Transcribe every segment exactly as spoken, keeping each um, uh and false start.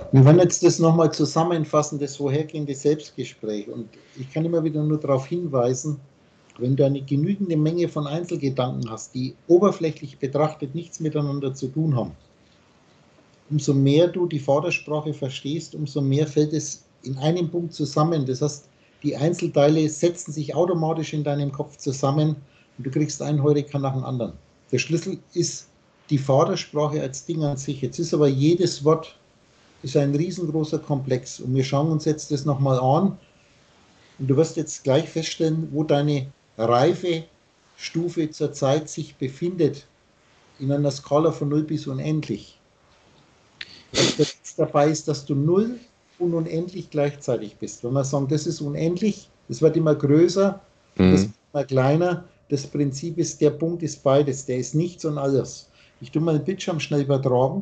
Wir werden jetzt das nochmal zusammenfassen, das vorhergehende Selbstgespräch. Und ich kann immer wieder nur darauf hinweisen, wenn du eine genügende Menge von Einzelgedanken hast, die oberflächlich betrachtet nichts miteinander zu tun haben, umso mehr du die Vordersprache verstehst, umso mehr fällt es in einem Punkt zusammen. Das heißt, die Einzelteile setzen sich automatisch in deinem Kopf zusammen und du kriegst einen Heureka nach dem anderen. Der Schlüssel ist die Vordersprache als Ding an sich. Jetzt ist aber jedes Wort ist ein riesengroßer Komplex und wir schauen uns jetzt das nochmal an und du wirst jetzt gleich feststellen, wo deine Reifestufe zurzeit sich befindet in einer Skala von null bis unendlich. Was jetzt dabei ist, dass du null und unendlich gleichzeitig bist. Wenn wir sagen, das ist unendlich, das wird immer größer, mhm. das wird immer kleiner. Das Prinzip ist, der Punkt ist beides, der ist nichts und alles. Ich tue mal den Bildschirm schnell übertragen.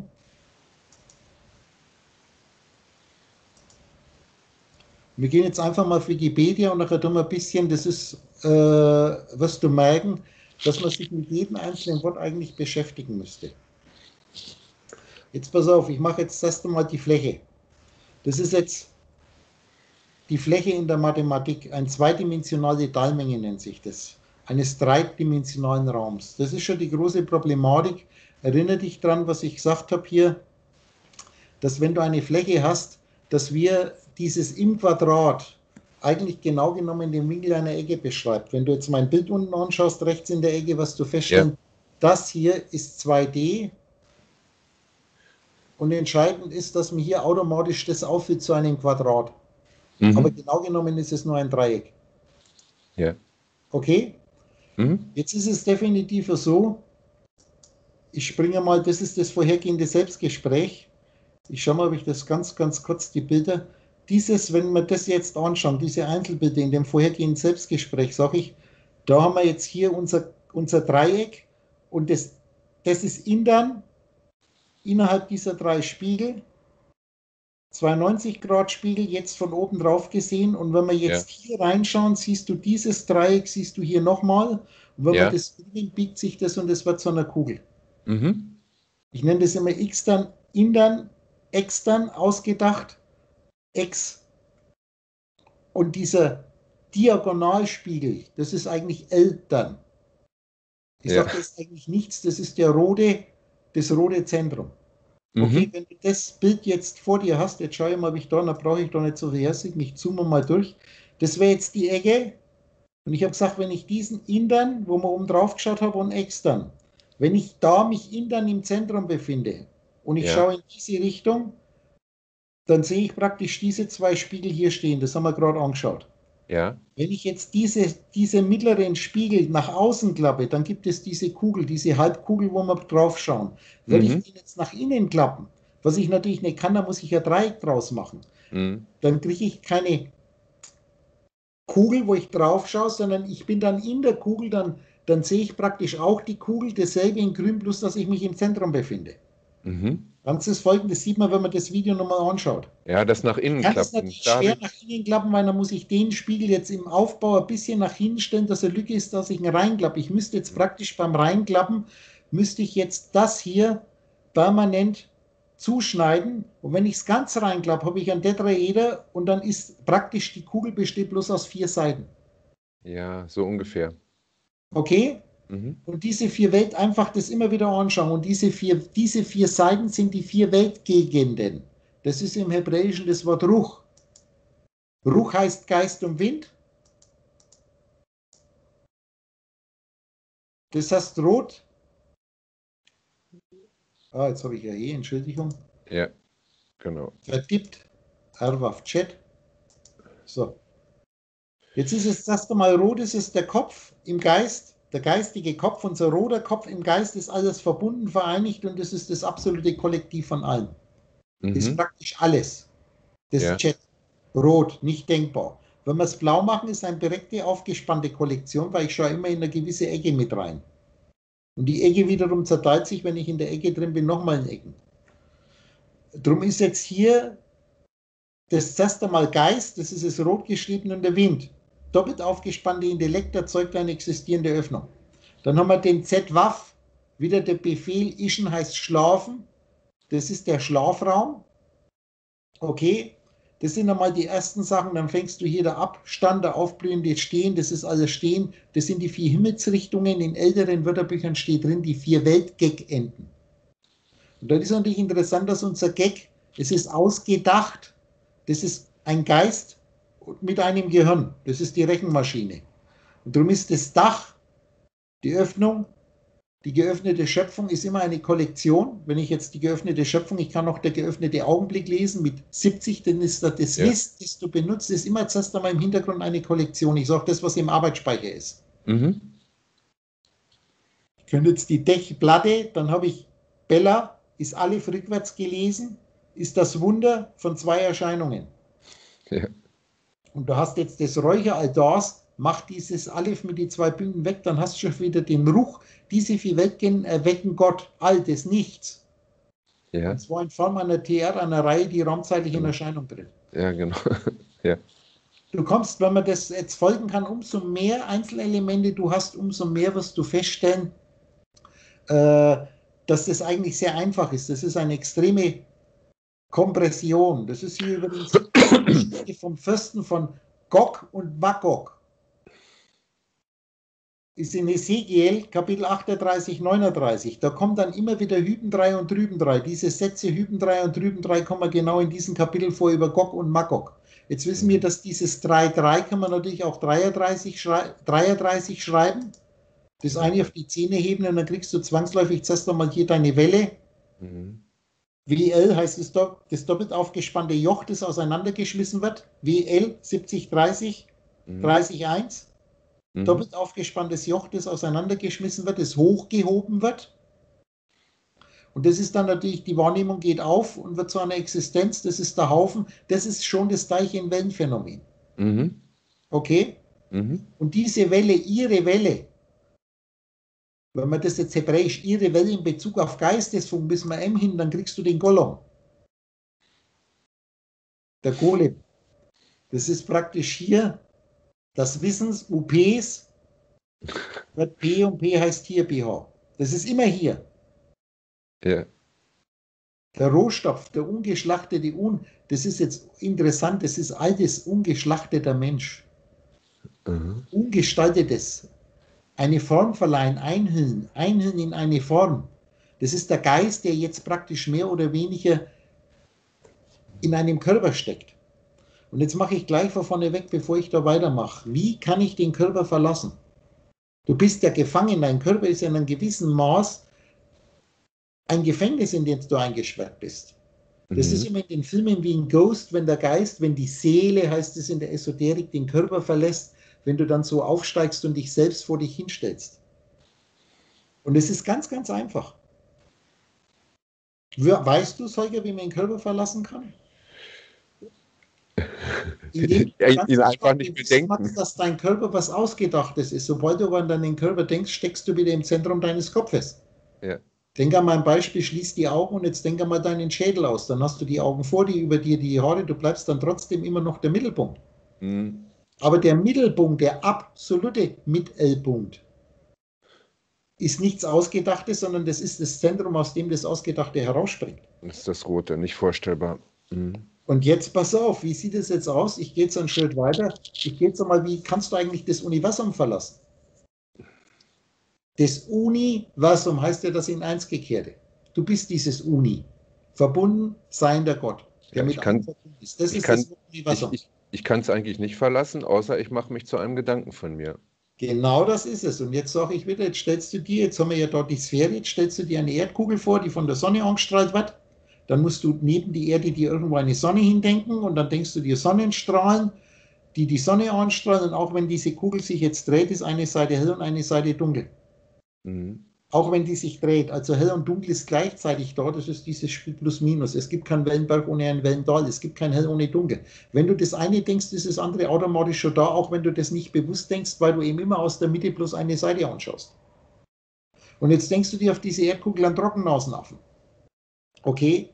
Wir gehen jetzt einfach mal auf Wikipedia und nachher tun wir ein bisschen, das ist, äh, wirst du merken, dass man sich mit jedem einzelnen Wort eigentlich beschäftigen müsste. Jetzt pass auf, ich mache jetzt erst einmal die Fläche. Das ist jetzt die Fläche in der Mathematik, eine zweidimensionale Teilmenge nennt sich das, eines dreidimensionalen Raums. Das ist schon die große Problematik. Erinnere dich dran, was ich gesagt habe hier, dass wenn du eine Fläche hast, dass wir dieses im Quadrat eigentlich genau genommen den Winkel einer Ecke beschreibt. Wenn du jetzt mein Bild unten anschaust, rechts in der Ecke, was du feststellen, ja. Das hier ist zwei D und entscheidend ist, dass man hier automatisch das auffüllt zu einem Quadrat. Mhm. Aber genau genommen ist es nur ein Dreieck. Ja. Okay? Mhm. Jetzt ist es definitiv so, ich springe mal, das ist das vorhergehende Selbstgespräch. Ich schaue mal, ob ich das ganz, ganz kurz, die Bilder, dieses, wenn wir das jetzt anschauen, diese Einzelbilder in dem vorhergehenden Selbstgespräch, sage ich, da haben wir jetzt hier unser, unser Dreieck und das, das ist intern, innerhalb dieser drei Spiegel, zweiundneunzig Grad Spiegel, jetzt von oben drauf gesehen und wenn wir jetzt ja. hier reinschauen, siehst du dieses Dreieck, siehst du hier nochmal und wenn ja. man das biegt, biegt sich das und es wird zu einer Kugel. Mhm. Ich nenne das immer extern, intern, extern ausgedacht, X. Und dieser Diagonalspiegel, das ist eigentlich L dann. Ich ja. sage, das ist eigentlich nichts, das ist der rote, das rote Zentrum. Mhm. Okay, wenn du das Bild jetzt vor dir hast, jetzt schaue ich mal, ob ich da, da brauche ich doch nicht so verherzig, ich zoome mal durch. Das wäre jetzt die Ecke. Und ich habe gesagt, wenn ich diesen intern, wo wir oben drauf geschaut haben, und extern, wenn ich da mich intern im Zentrum befinde und ich ja. schaue in diese Richtung, dann sehe ich praktisch diese zwei Spiegel hier stehen. Das haben wir gerade angeschaut. Ja. Wenn ich jetzt diese, diese mittleren Spiegel nach außen klappe, dann gibt es diese Kugel, diese Halbkugel, wo wir drauf schauen. Würde mhm. ich den jetzt nach innen klappen, was ich natürlich nicht kann, da muss ich ja Dreieck draus machen. Mhm. Dann kriege ich keine Kugel, wo ich drauf schaue, sondern ich bin dann in der Kugel, dann, dann sehe ich praktisch auch die Kugel, dasselbe in grün, bloß dass ich mich im Zentrum befinde. Mhm. Ganzes Folgendes sieht man, wenn man das Video nochmal anschaut. Ja, das nach innen ich kann klappen. das natürlich schwer nach innen klappen, weil dann muss ich den Spiegel jetzt im Aufbau ein bisschen nach hinten stellen, dass eine Lücke ist, dass ich ihn reinklappe. Ich müsste jetzt praktisch beim Reinklappen, müsste ich jetzt das hier permanent zuschneiden. Und wenn ich es ganz reinklappe, habe ich ein Tetraeder und dann ist praktisch die Kugel besteht bloß aus vier Seiten. Ja, so ungefähr. Okay? Mhm. Und diese vier Welt, einfach das immer wieder anschauen. Und diese vier, diese vier Seiten sind die vier Weltgegenden. Das ist im Hebräischen das Wort Ruch. Ruch heißt Geist und Wind. Das heißt rot. Ah, jetzt habe ich ja eh, Entschuldigung. Ja, genau. Vertippt. Arwaf Chat. So. Jetzt ist es das erste Mal rot, es ist der Kopf im Geist. Der geistige Kopf, unser roter Kopf im Geist ist alles verbunden, vereinigt und das ist das absolute Kollektiv von allem. Mhm. Ist praktisch alles. Das ja. ist Chat. Rot, nicht denkbar. Wenn wir es blau machen, ist eine direkte, aufgespannte Kollektion, weil ich schaue immer in eine gewisse Ecke mit rein. Und die Ecke wiederum zerteilt sich, wenn ich in der Ecke drin bin, nochmal in Ecken. Drum ist jetzt hier das erste Mal Geist, das ist das rot geschrieben und der Wind. Doppelt aufgespannte Intellekt erzeugt eine existierende Öffnung. Dann haben wir den Z-Waff, wieder der Befehl, Ischen heißt schlafen, das ist der Schlafraum. Okay, das sind einmal die ersten Sachen, dann fängst du hier der Abstand, der aufblühende Stehen, das ist alles Stehen, das sind die vier Himmelsrichtungen, in älteren Wörterbüchern steht drin, die vier Weltgag-Enden. Und dann ist natürlich interessant, dass unser Gag, es ist ausgedacht, das ist ein Geist mit einem Gehirn, das ist die Rechenmaschine. Und darum ist das Dach, die Öffnung, die geöffnete Schöpfung ist immer eine Kollektion. Wenn ich jetzt die geöffnete Schöpfung, ich kann noch der geöffnete Augenblick lesen mit siebzig, dann ist das, das Ja. Wissen, das du benutzt, ist immer zuerst einmal im Hintergrund eine Kollektion. Ich sage das, was im Arbeitsspeicher ist. Mhm. Ich könnte jetzt die Dechplatte, dann habe ich Bella, ist alle rückwärts gelesen, ist das Wunder von zwei Erscheinungen. Ja. Und du hast jetzt das Räucheraltars, mach dieses Aleph mit die zwei Punkten weg, dann hast du schon wieder den Ruch. Diese vier Weltgänge erwecken Gott, all das Nichts. Ja. Und zwar in Form einer T R, einer Reihe, die raumzeitlich in Genau. Erscheinung tritt. Ja, genau. Ja. Du kommst, wenn man das jetzt folgen kann, umso mehr Einzelelemente du hast, umso mehr wirst du feststellen, äh, dass das eigentlich sehr einfach ist. Das ist eine extreme Kompression. Das ist hier übrigens die Geschichte vom Fürsten von Gog und Magog. Ist in Ezekiel Kapitel achtunddreißig, neununddreißig. Da kommt dann immer wieder Hüben drei und Drüben drei. Diese Sätze Hüben drei und Drüben drei kommen genau in diesem Kapitel vor über Gog und Magog. Jetzt wissen wir, dass dieses drei drei kann man natürlich auch dreiunddreißig, schrei dreiunddreißig schreiben. Das eine auf die Zähne heben und dann kriegst du zwangsläufig zuerst einmal hier deine Welle. Mhm. W L heißt das, das doppelt aufgespannte Joch, das auseinandergeschmissen wird. W L siebzig dreißig, Mhm. dreißig eins. Mhm. Doppelt aufgespanntes Joch, das auseinandergeschmissen wird, das hochgehoben wird. Und das ist dann natürlich, die Wahrnehmung geht auf und wird zu einer Existenz, das ist der Haufen, das ist schon das Teilchen-Wellenphänomen. Mhm. Okay? Mhm. Und diese Welle, ihre Welle, wenn man das jetzt hebräisch, ihre Welle in Bezug auf Geistesfunk, bis man M hin, dann kriegst du den Golem. Der Golem. Das ist praktisch hier das Wissens U Ps, wird P und P heißt hier B H. Das ist immer hier. Ja. Der Rohstoff, der ungeschlachtete Un, das ist jetzt interessant, das ist altes, ungeschlachteter Mensch. Mhm. Ungestaltetes. Eine Form verleihen, einhüllen, einhüllen in eine Form. Das ist der Geist, der jetzt praktisch mehr oder weniger in einem Körper steckt. Und jetzt mache ich gleich von vorne weg, bevor ich da weitermache. Wie kann ich den Körper verlassen? Du bist ja gefangen, dein Körper ist ja in einem gewissen Maß ein Gefängnis, in dem du eingesperrt bist. Das Mhm. ist immer in den Filmen wie ein Ghost, wenn der Geist, wenn die Seele, heißt es in der Esoterik, den Körper verlässt, wenn du dann so aufsteigst und dich selbst vor dich hinstellst. Und es ist ganz, ganz einfach. Weißt du, Holger, wie man den Körper verlassen kann? Indem du ganz Ihn einfach stark nicht bewusst bedenken. machst, dass dein Körper was Ausgedachtes ist. Sobald du an deinen Körper denkst, steckst du wieder im Zentrum deines Kopfes. Ja. Denk an mein Beispiel, schließ die Augen und jetzt denk einmal deinen Schädel aus. Dann hast du die Augen vor dir, über dir die Haare, du bleibst dann trotzdem immer noch der Mittelpunkt. Mhm. Aber der Mittelpunkt, der absolute Mittelpunkt, ist nichts Ausgedachtes, sondern das ist das Zentrum, aus dem das Ausgedachte herausspringt. Das ist das Rote, nicht vorstellbar. Mhm. Und jetzt pass auf, wie sieht es jetzt aus? Ich gehe jetzt einen Schritt weiter. Ich gehe jetzt einmal, wie kannst du eigentlich das Universum verlassen? Das Universum heißt ja das in eins gekehrte. Du bist dieses Uni. Verbunden, seiender Gott, der Ja, mit ich kann- allem verbunden ist. Das ich ist kann- das Universum. Ich, ich, ich kann es eigentlich nicht verlassen, außer ich mache mich zu einem Gedanken von mir. Genau das ist es. Und jetzt sage ich wieder, jetzt stellst du dir, jetzt haben wir ja dort die Sphäre, jetzt stellst du dir eine Erdkugel vor, die von der Sonne angestrahlt wird. Dann musst du neben die Erde dir irgendwo eine Sonne hindenken und dann denkst du dir Sonnenstrahlen, die die Sonne anstrahlen. Und auch wenn diese Kugel sich jetzt dreht, ist eine Seite hell und eine Seite dunkel. Mhm. Auch wenn die sich dreht. Also hell und dunkel ist gleichzeitig da. Das ist dieses Spiel plus minus. Es gibt keinen Wellenberg ohne einen Wellental. Es gibt kein hell ohne dunkel. Wenn du das eine denkst, ist das andere automatisch schon da, auch wenn du das nicht bewusst denkst, weil du eben immer aus der Mitte plus eine Seite anschaust. Und jetzt denkst du dir auf diese Erdkugel an Trockennasenaffen. Okay?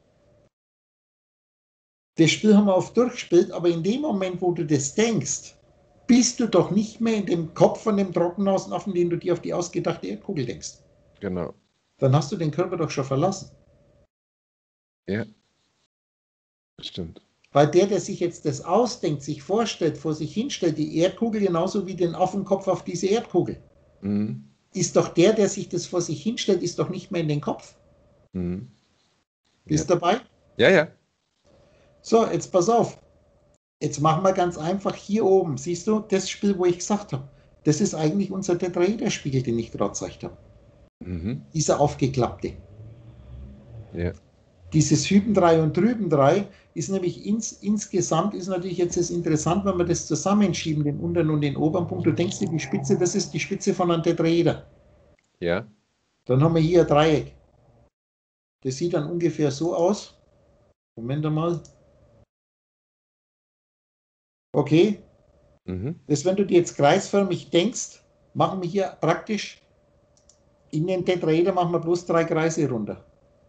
Das Spiel haben wir oft durchgespielt, aber in dem Moment, wo du das denkst, bist du doch nicht mehr in dem Kopf von dem Trockennasenaffen, den du dir auf die ausgedachte Erdkugel denkst. Genau. Dann hast du den Körper doch schon verlassen. Ja. Stimmt. Weil der, der sich jetzt das ausdenkt, sich vorstellt, vor sich hinstellt, die Erdkugel genauso wie den Affenkopf auf diese Erdkugel, Mhm. ist doch der, der sich das vor sich hinstellt, ist doch nicht mehr in den Kopf. Mhm. Bist Ja. dabei? Ja, ja. So, jetzt pass auf. Jetzt machen wir ganz einfach hier oben. Siehst du, das Spiel, wo ich gesagt habe, das ist eigentlich unser Tetraederspiegel, den ich gerade gezeigt habe. Mhm. Dieser aufgeklappte. Ja. Dieses Hüben drei und Drüben drei ist nämlich ins, insgesamt ist natürlich jetzt das interessant, wenn wir das zusammenschieben, den unteren und den oberen Punkt. Du denkst dir, die Spitze, das ist die Spitze von einem Tetraeder. Ja. Dann haben wir hier ein Dreieck. Das sieht dann ungefähr so aus. Moment einmal. Okay. Mhm. Das, wenn du dir jetzt kreisförmig denkst, machen wir hier praktisch in den Tetraeder machen wir bloß drei Kreise runter.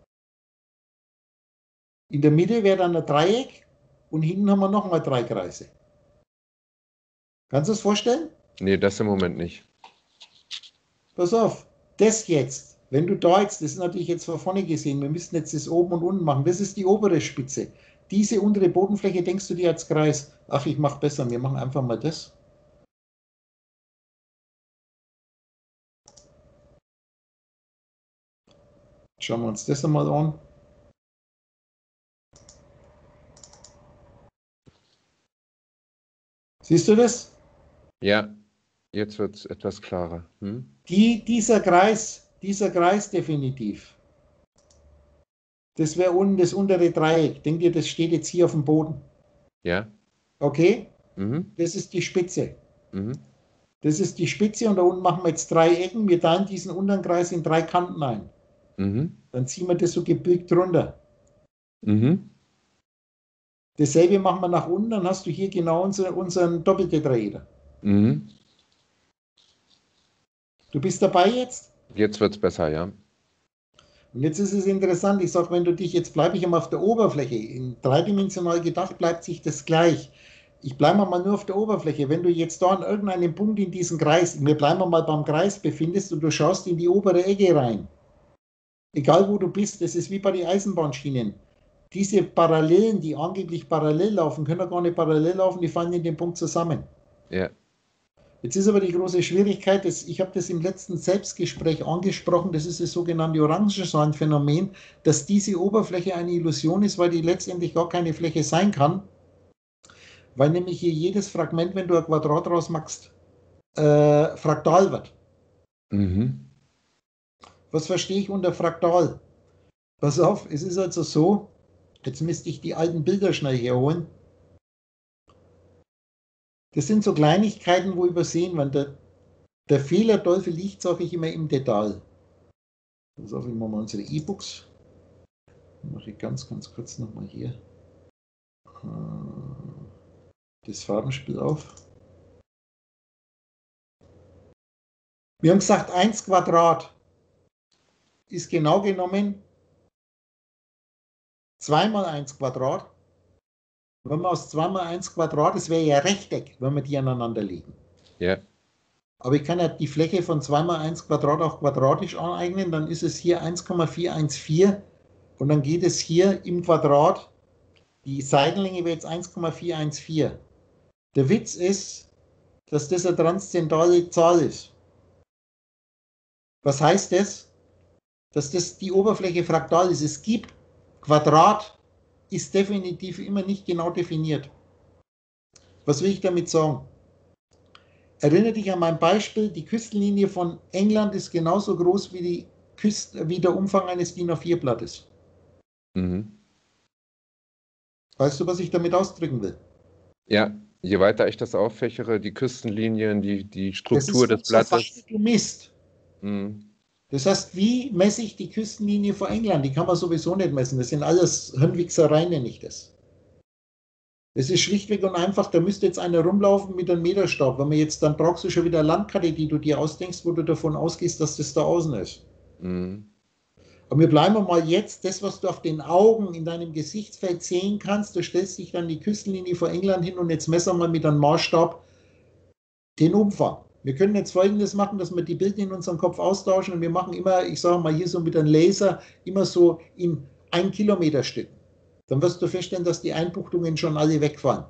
In der Mitte wäre dann ein Dreieck und hinten haben wir nochmal drei Kreise. Kannst du es vorstellen? Nee, das im Moment nicht. Pass auf, das jetzt, wenn du da jetzt, das ist natürlich jetzt von vorne gesehen, wir müssen jetzt das oben und unten machen, das ist die obere Spitze. Diese untere Bodenfläche denkst du dir als Kreis. Ach, ich mache besser, wir machen einfach mal das. Schauen wir uns das einmal an. Siehst du das? Ja, jetzt wird es etwas klarer. Hm? Die, dieser Kreis, dieser Kreis definitiv. Das wäre unten das untere Dreieck. Denk dir, das steht jetzt hier auf dem Boden. Ja. Okay? Mhm. Das ist die Spitze. Mhm. Das ist die Spitze und da unten machen wir jetzt drei Ecken. Wir teilen diesen unteren Kreis in drei Kanten ein. Mhm. Dann ziehen wir das so gebückt runter. Mhm. Dasselbe machen wir nach unten, dann hast du hier genau unser, unseren Doppeltetraeder. Mhm. Du bist dabei jetzt? Jetzt wird es besser, ja. Und jetzt ist es interessant, ich sage, wenn du dich, jetzt bleibe ich einmal auf der Oberfläche, in dreidimensional gedacht bleibt sich das gleich. Ich bleibe mal nur auf der Oberfläche. Wenn du jetzt da an irgendeinem Punkt in diesem Kreis, wir bleiben mal beim Kreis befindest und du schaust in die obere Ecke rein, egal wo du bist, das ist wie bei den Eisenbahnschienen. Diese Parallelen, die angeblich parallel laufen, können gar nicht parallel laufen, die fallen in dem Punkt zusammen. Ja. Jetzt ist aber die große Schwierigkeit, dass, ich habe das im letzten Selbstgespräch angesprochen, das ist das sogenannte Orangenscheinphänomen, dass diese Oberfläche eine Illusion ist, weil die letztendlich gar keine Fläche sein kann, weil nämlich hier jedes Fragment, wenn du ein Quadrat draus machst, äh, fraktal wird. Mhm. Was verstehe ich unter fraktal? Pass auf, es ist also so, jetzt müsste ich die alten Bilder schnell herholen. Das sind so Kleinigkeiten, wo übersehen werden. Der, der Fehlerteufel liegt, sage ich immer, im Detail. Pass auf, ich mache mal unsere E-Books. Mache ich ganz, ganz kurz nochmal hier das Farbenspiel auf. Wir haben gesagt, eins Quadrat ist genau genommen zwei mal eins Quadrat. Wenn wir aus zwei mal eins Quadrat, das wäre ja Rechteck, wenn wir die aneinander legen. Ja. Aber ich kann ja die Fläche von zwei mal eins Quadrat auch quadratisch aneignen, dann ist es hier eins Komma vier eins vier und dann geht es hier im Quadrat, die Seitenlänge wäre jetzt eins Komma vier eins vier. Der Witz ist, dass das eine transzendentale Zahl ist. Was heißt das? Dass das die Oberfläche fraktal ist. Es gibt Quadrat, ist definitiv immer nicht genau definiert. Was will ich damit sagen? Erinnere dich an mein Beispiel, die Küstenlinie von England ist genauso groß wie, die Küste, wie der Umfang eines DIN A vier Blattes. Mhm. Weißt du, was ich damit ausdrücken will? Ja, je weiter ich das auffächere, die Küstenlinien, die, die Das Struktur ist des so fein, Blattes. wie du misst. Mhm. Das heißt, wie messe ich die Küstenlinie von England? Die kann man sowieso nicht messen. Das sind alles Hirnwichsereien, nenne ich das. Das ist schlichtweg und einfach, da müsste jetzt einer rumlaufen mit einem Meterstab. Wenn man jetzt, dann brauchst du schon wieder eine Landkarte, die du dir ausdenkst, wo du davon ausgehst, dass das da außen ist. Mhm. Aber wir bleiben mal jetzt, das, was du auf den Augen in deinem Gesichtsfeld sehen kannst, du stellst dich dann die Küstenlinie vor England hin und jetzt messen wir mit einem Maßstab den Umfang. Wir können jetzt Folgendes machen, dass wir die Bilder in unserem Kopf austauschen und wir machen immer, ich sage mal hier so mit einem Laser, immer so in ein Kilometer Stücken. dann wirst du feststellen, dass die Einbuchtungen schon alle wegfallen.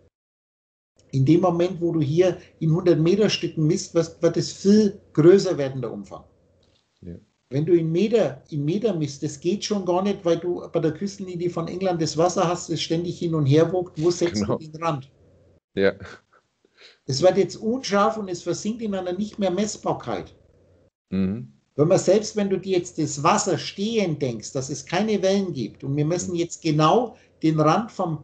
In dem Moment, wo du hier in hundert Meter Stücken misst, wird es viel größer werden, der Umfang. Ja. Wenn du in Meter, in Meter misst, das geht schon gar nicht, weil du bei der Küstenlinie von England das Wasser hast, das ständig hin und her wogt. Wo setzt genau. du den Rand? Ja. Es wird jetzt unscharf und es versinkt in einer nicht mehr Messbarkeit. Mhm. Wenn man selbst, wenn du dir jetzt das Wasser stehen denkst, dass es keine Wellen gibt und wir messen jetzt genau den Rand vom,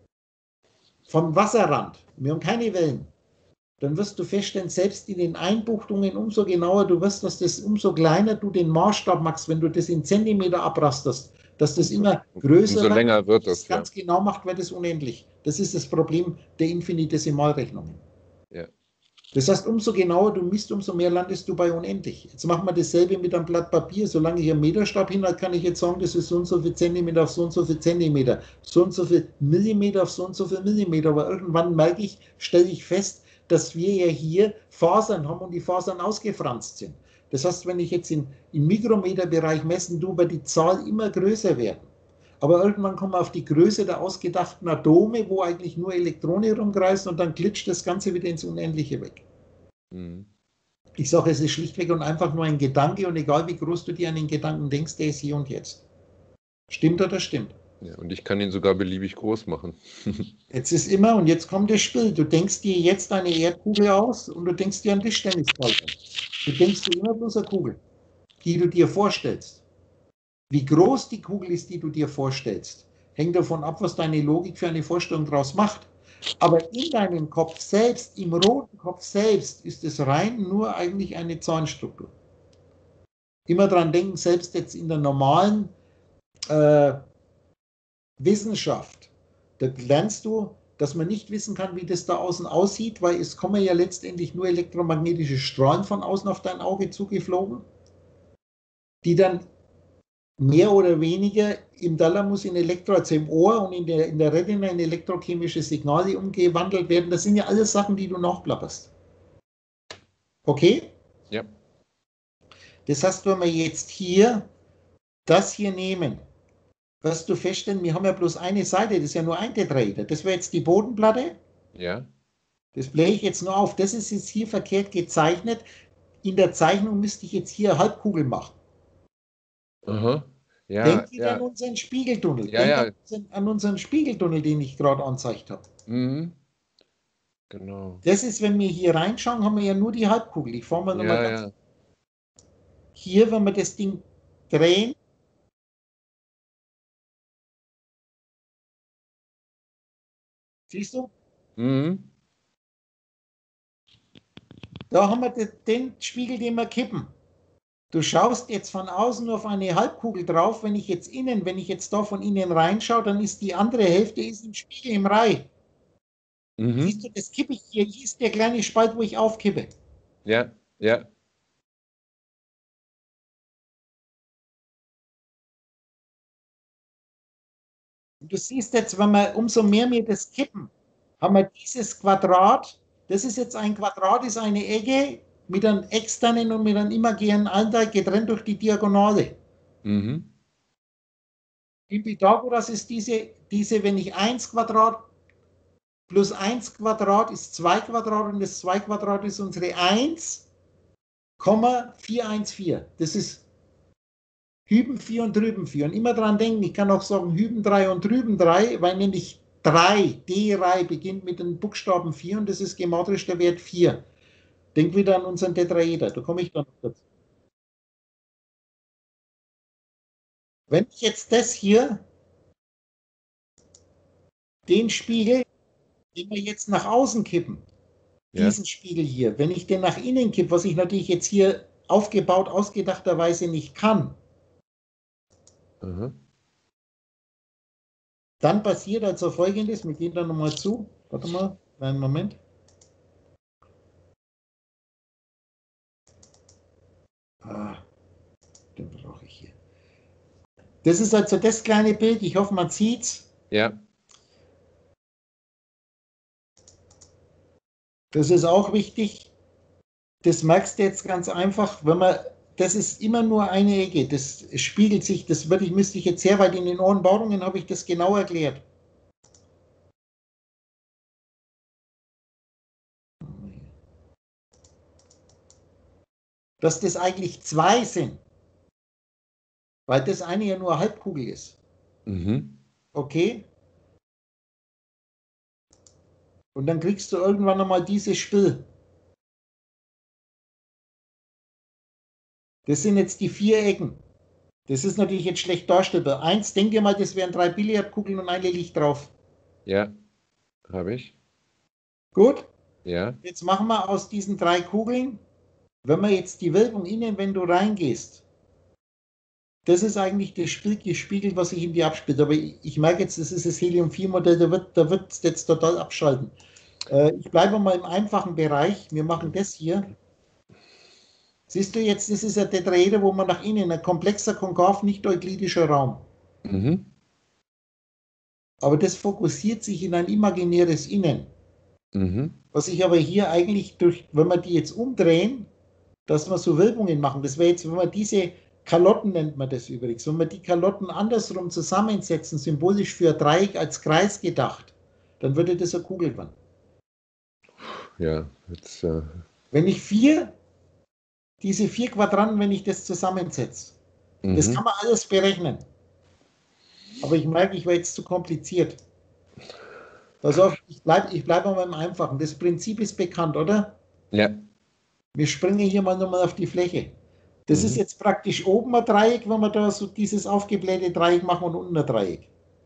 vom Wasserrand, wir haben keine Wellen, dann wirst du feststellen, selbst in den Einbuchtungen umso genauer du wirst, dass das umso kleiner du den Maßstab machst, wenn du das in Zentimeter abrasterst, dass das immer größer umso länger wird das. Das ganz ja. genau macht, wird es unendlich. Das ist das Problem der Infinitesimalrechnungen. Ja. Das heißt, umso genauer du misst, umso mehr landest du bei unendlich. Jetzt machen wir dasselbe mit einem Blatt Papier. Solange ich einen Meterstab hinhalte, kann ich jetzt sagen, das ist so und so viel Zentimeter auf so und so viel Zentimeter, so und so viel Millimeter auf so und so viel Millimeter. Aber irgendwann merke ich, stelle ich fest, dass wir ja hier Fasern haben und die Fasern ausgefranst sind. Das heißt, wenn ich jetzt in, im Mikrometerbereich messen tue, wird die Zahl immer größer werden. Aber irgendwann kommen wir auf die Größe der ausgedachten Atome, wo eigentlich nur Elektronen rumkreisen und dann glitscht das Ganze wieder ins Unendliche weg. Mhm. Ich sage, es ist schlichtweg und einfach nur ein Gedanke und egal wie groß du dir an den Gedanken denkst, der ist hier und jetzt. Stimmt oder stimmt? Ja, und ich kann ihn sogar beliebig groß machen. Jetzt ist immer, und jetzt kommt das Spiel, du denkst dir jetzt eine Erdkugel aus und du denkst dir einen Tischtennisball aus. Du denkst dir immer bloß eine Kugel, die du dir vorstellst. Wie groß die Kugel ist, die du dir vorstellst, hängt davon ab, was deine Logik für eine Vorstellung daraus macht. Aber in deinem Kopf selbst, im roten Kopf selbst, ist es rein nur eigentlich eine Zahlenstruktur. Immer dran denken, selbst jetzt in der normalen äh, Wissenschaft, da lernst du, dass man nicht wissen kann, wie das da außen aussieht, weil es kommen ja letztendlich nur elektromagnetische Strahlen von außen auf dein Auge zugeflogen, die dann mehr oder weniger im Thalamus in Elektro, also im Ohr und in der, in der Retina in elektrochemische Signale umgewandelt werden. Das sind ja alles Sachen, die du nachplapperst. Okay? Ja. Das heißt, wenn wir jetzt hier das hier nehmen, wirst du feststellen, wir haben ja bloß eine Seite, das ist ja nur ein Tetraeder. Das wäre jetzt die Bodenplatte. Ja. Das blähe ich jetzt nur auf. Das ist jetzt hier verkehrt gezeichnet. In der Zeichnung müsste ich jetzt hier Halbkugel machen. Aha. Ja, Denkt ihr ja. an unseren Spiegeltunnel? Ja, Denkt ja. An, unseren, an unseren Spiegeltunnel, den ich gerade angezeigt habe. Mhm. Genau. Das ist, wenn wir hier reinschauen, haben wir ja nur die Halbkugel. Ich fahre mal Ja, nochmal ganz. ja. Hier, wenn wir das Ding drehen, siehst du? Mhm. Da haben wir den Spiegel, den wir kippen. Du schaust jetzt von außen auf eine Halbkugel drauf. Wenn ich jetzt innen, wenn ich jetzt da von innen reinschaue, dann ist die andere Hälfte ist im Spiegel im Reih. Mhm. Siehst du, das kippe ich hier. Hier ist der kleine Spalt, wo ich aufkippe. Ja, ja. Und du siehst jetzt, wenn wir umso mehr wir das kippen, haben wir dieses Quadrat. Das ist jetzt ein Quadrat, ist eine Ecke mit einem externen und mit einem imaginären Anteil getrennt durch die Diagonale. Mhm. In Pythagoras ist diese, diese, wenn ich eins Quadrat plus eins Quadrat ist zwei Quadrat und das zwei Quadrat ist unsere eins, vier eins vier. Das ist hüben vier und drüben vier. Und immer dran denken, ich kann auch sagen hüben drei und drüben drei, weil nämlich drei, D-Reihe beginnt mit dem Buchstaben vier und das ist gematrisch der Wert vier. Denk wieder an unseren Tetraeder, da komme ich dann noch dazu. Wenn ich jetzt das hier, den Spiegel, den wir jetzt nach außen kippen, Ja. diesen Spiegel hier, wenn ich den nach innen kippe, was ich natürlich jetzt hier aufgebaut, ausgedachterweise nicht kann, Aha. dann passiert also Folgendes, wir gehen da nochmal zu, warte mal, einen Moment. Ah, den brauche ich hier. Das ist also das kleine Bild, ich hoffe, man sieht es. Ja. Das ist auch wichtig. Das merkst du jetzt ganz einfach, wenn man das ist immer nur eine Ecke. Das spiegelt sich, das würde ich, müsste ich jetzt sehr weit in den Ohrenbauungen, habe ich das genau erklärt. Dass das eigentlich zwei sind, weil das eine ja nur Halbkugel ist. Mhm. Okay? Und dann kriegst du irgendwann einmal dieses Spiel. Das sind jetzt die vier Ecken. Das ist natürlich jetzt schlecht darstellbar. Eins, denk dir mal, das wären drei Billardkugeln und eine Licht drauf. Ja, habe ich. Gut? Ja. Jetzt machen wir aus diesen drei Kugeln, wenn wir jetzt die Wölbung innen, wenn du reingehst, das ist eigentlich das Spiel gespiegelt, was sich in dir abspielt. Aber ich, ich merke jetzt, das ist das Helium vier Modell, da wird da wird es jetzt total abschalten. Äh, ich bleibe mal im einfachen Bereich. Wir machen das hier. Siehst du jetzt, das ist ein Tetraeder, wo man nach innen, ein komplexer, konkav, nicht-euklidischer Raum. Mhm. Aber das fokussiert sich in ein imaginäres Innen. Mhm. Was ich aber hier eigentlich durch, wenn wir die jetzt umdrehen, dass wir so Wölbungen machen, das wäre jetzt, wenn man diese Kalotten nennt man das übrigens, wenn wir die Kalotten andersrum zusammensetzen, symbolisch für ein Dreieck als Kreis gedacht, dann würde das eine Kugel werden. Ja, jetzt. Äh, Wenn ich vier, diese vier Quadranten, wenn ich das zusammensetze, das mhm. kann man alles berechnen. Aber ich merke, ich war jetzt zu kompliziert. Pass auf, ich bleibe ich bleib mal beim Einfachen. Das Prinzip ist bekannt, oder? Ja. Wir springen hier mal nochmal auf die Fläche. Das ist Mhm. jetzt praktisch oben ein Dreieck, wenn wir da so dieses aufgeblähte Dreieck machen und unten ein Dreieck.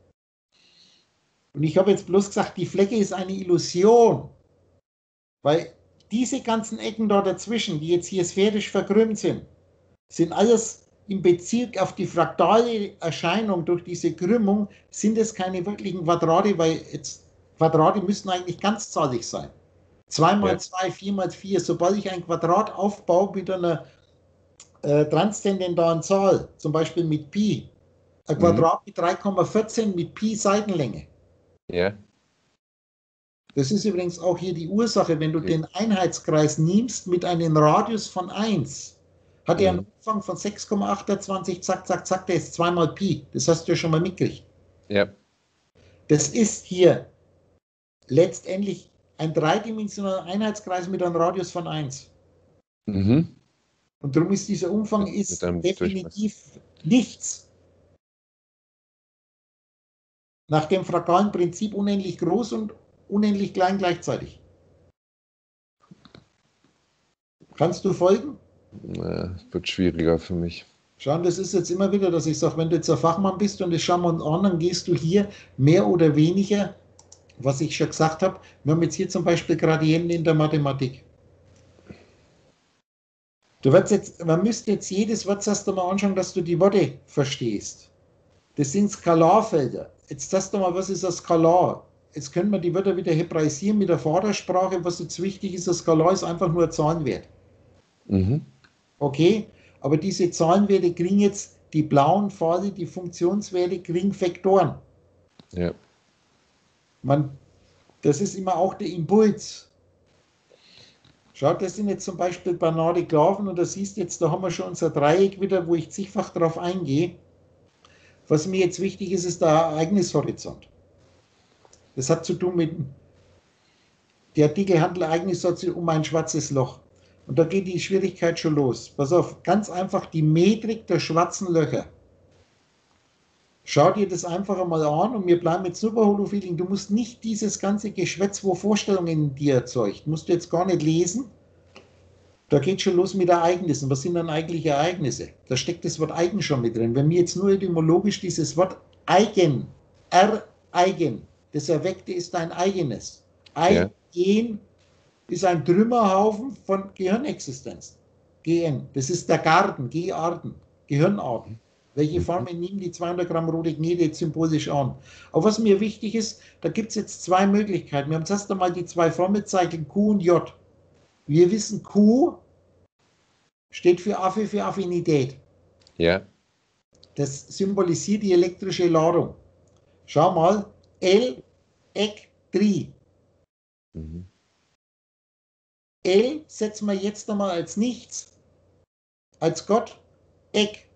Und ich habe jetzt bloß gesagt, die Fläche ist eine Illusion, weil diese ganzen Ecken da dazwischen, die jetzt hier sphärisch verkrümmt sind, sind alles im Bezug auf die fraktale Erscheinung durch diese Krümmung, sind es keine wirklichen Quadrate, weil jetzt Quadrate müssten eigentlich ganzzahlig sein. zwei mal Ja. zwei, vier mal vier, sobald ich ein Quadrat aufbaue mit einer äh, transzendentalen Zahl, zum Beispiel mit Pi, ein Mhm. Quadrat mit drei Komma vierzehn mit Pi Seitenlänge. Ja. Das ist übrigens auch hier die Ursache, wenn du Okay. den Einheitskreis nimmst mit einem Radius von eins, hat er einen Mhm. Umfang von sechs Komma achtundzwanzig, zack, zack, zack, der ist zweimal Pi. Das hast du ja schon mal mitgekriegt. Ja. Das ist hier letztendlich ein dreidimensionaler Einheitskreis mit einem Radius von eins. Mhm. Und darum ist dieser Umfang Mit, mit ist einem Durchmesser. definitiv nichts. Nach dem fraktalen Prinzip unendlich groß und unendlich klein gleichzeitig. Kannst du folgen? Äh, wird schwieriger für mich. Schau, das ist jetzt immer wieder, dass ich sage, wenn du jetzt ein Fachmann bist und das schauen wir uns an, dann gehst du hier mehr oder weniger, was ich schon gesagt habe, wir haben jetzt hier zum Beispiel Gradienten in der Mathematik. Du wirst jetzt, man müsste jetzt jedes Wort erst einmal anschauen, dass du die Worte verstehst. Das sind Skalarfelder. Jetzt sagst du mal, was ist ein Skalar? Jetzt können wir die Wörter wieder hebraisieren mit der Vatersprache. Was jetzt wichtig ist, ein Skalar ist einfach nur ein Zahlenwert. Mhm. Okay? Aber diese Zahlenwerte kriegen jetzt die blauen Pfade, die Funktionswerte kriegen Vektoren. Ja. Man, das ist immer auch der Impuls. Schaut, das sind jetzt zum Beispiel banale Graphen und da siehst du jetzt, da haben wir schon unser Dreieck wieder, wo ich zigfach drauf eingehe. Was mir jetzt wichtig ist, ist der Ereignishorizont. Das hat zu tun mit, der Artikel handelt eigentlich um ein schwarzes Loch. Und da geht die Schwierigkeit schon los. Pass auf, ganz einfach die Metrik der schwarzen Löcher. Schau dir das einfach einmal an und wir bleiben jetzt nur bei Holofeeling. Du musst nicht dieses ganze Geschwätz, wo Vorstellungen in dir erzeugt, musst du jetzt gar nicht lesen. Da geht schon los mit Ereignissen. Was sind dann eigentlich Ereignisse? Da steckt das Wort eigen schon mit drin. Wenn wir jetzt nur etymologisch dieses Wort eigen, ereigen, das Erweckte ist dein eigenes. Ja. Eigen ist ein Trümmerhaufen von Gehirnexistenz. G N. Das ist der Garten, G-Arten, Gehirnarten. Welche Mhm. Formen nehmen die zweihundert Gramm rote Gnede jetzt symbolisch an? Aber was mir wichtig ist, da gibt es jetzt zwei Möglichkeiten. Wir haben zuerst einmal die zwei Formelzeichen Q und J. Wir wissen, Q steht für Affe, für Affinität. Ja. Das symbolisiert die elektrische Ladung. Schau mal, L, Ektri. Mhm. L setzen wir jetzt einmal als nichts. als Gott Eck.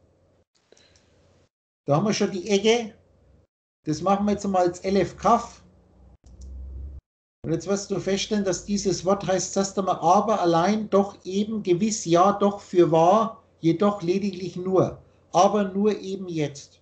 Da haben wir schon die Ecke. Das machen wir jetzt mal als Elef Kaf. Und jetzt wirst du feststellen, dass dieses Wort heißt, sagst du mal, aber allein, doch eben, gewiss, ja, doch für wahr, jedoch lediglich nur. Aber nur eben jetzt.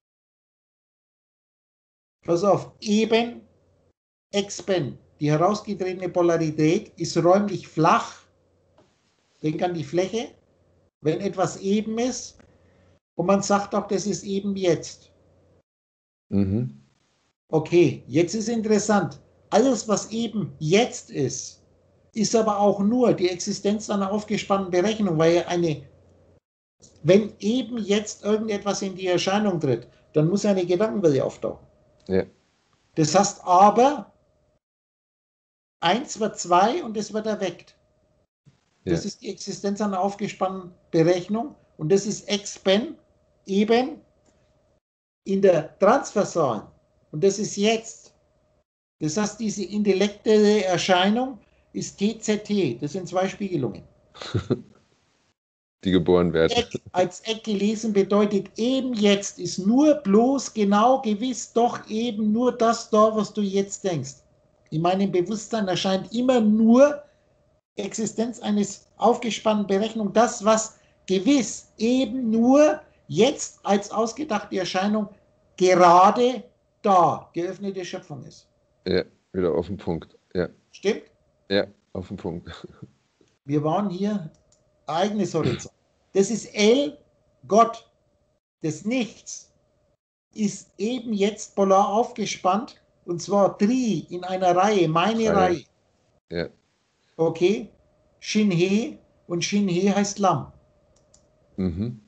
Pass auf, eben, expen. Die herausgetretene Polarität ist räumlich flach. Denk an die Fläche. Wenn etwas eben ist, und man sagt auch, das ist eben jetzt. Mhm. Okay, jetzt ist interessant. Alles, was eben jetzt ist, ist aber auch nur die Existenz einer aufgespannten Berechnung, weil ja eine, wenn eben jetzt irgendetwas in die Erscheinung tritt, dann muss eine Gedankenwelle auftauchen. Ja. Das heißt aber, eins wird zwei und es wird erweckt. Das Ja. ist die Existenz einer aufgespannten Berechnung und das ist expen, eben in der Transversalen. Und das ist jetzt. Das heißt, diese intellektuelle Erscheinung ist T Z T. Das sind zwei Spiegelungen. Die geboren werden. Eck, als Eck gelesen bedeutet eben jetzt ist nur bloß genau gewiss doch eben nur das da, was du jetzt denkst. In meinem Bewusstsein erscheint immer nur Existenz eines aufgespannten Berechnung, das, was gewiss eben nur jetzt als ausgedachte Erscheinung gerade da, geöffnete Schöpfung ist. Ja, wieder auf den Punkt. Ja, Stimmt? ja, auf den Punkt. Wir waren hier eigenes Horizont. Das ist El, Gott, des Nichts, ist eben jetzt polar aufgespannt und zwar Tri in einer Reihe, meine Reihe. Reihe. Ja, Okay? Shin-He und Shin-He heißt Lamm. mhm.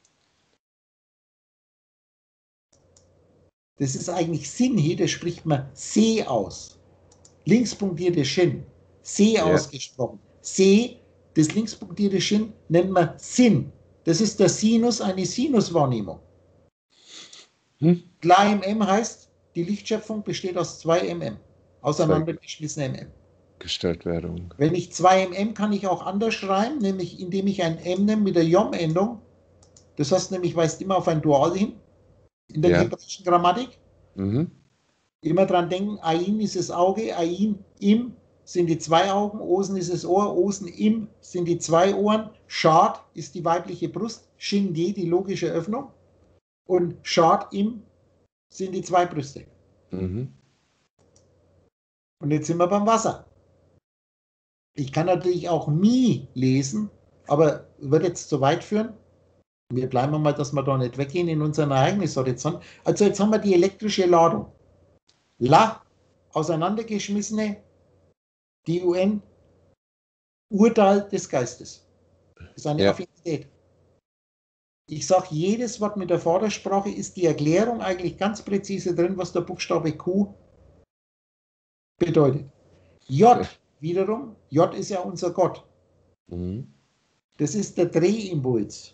Das ist eigentlich Sin-He, das spricht man Se aus. Linkspunktierte Shin. Se Ja. ausgesprochen. Se, das linkspunktierte Shin, nennt man Sin. Das ist der Sinus, eine Sinuswahrnehmung. Hm? Klar M M heißt, die Lichtschöpfung besteht aus zwei M M. Auseinandergeschmissene M M. Gestaltwerdung. Wenn ich zwei M M kann ich auch anders schreiben, nämlich indem ich ein M nehme mit der Yom-Endung. Das heißt nämlich, weist immer auf ein Dual hin. In der Ja. hebräischen Grammatik. Mhm. Immer dran denken, Ain ist das Auge, Ain, Im sind die zwei Augen, Osen ist das Ohr, Osen, Im sind die zwei Ohren, Shad ist die weibliche Brust, Shin-Ge die logische Öffnung und Shad, Im sind die zwei Brüste. Mhm. Und jetzt sind wir beim Wasser. Ich kann natürlich auch Mi lesen, aber wird jetzt zu weit führen. Wir bleiben mal, dass wir da nicht weggehen in unseren Ereignishorizont. Also jetzt haben wir die elektrische Ladung. La, auseinandergeschmissene, D U N, Urteil des Geistes. Das ist eine Ja. Affinität. Ich sage, jedes Wort mit der Vordersprache ist die Erklärung eigentlich ganz präzise drin, was der Buchstabe Q bedeutet. J wiederum, J ist ja unser Gott. Mhm. Das ist der Drehimpuls.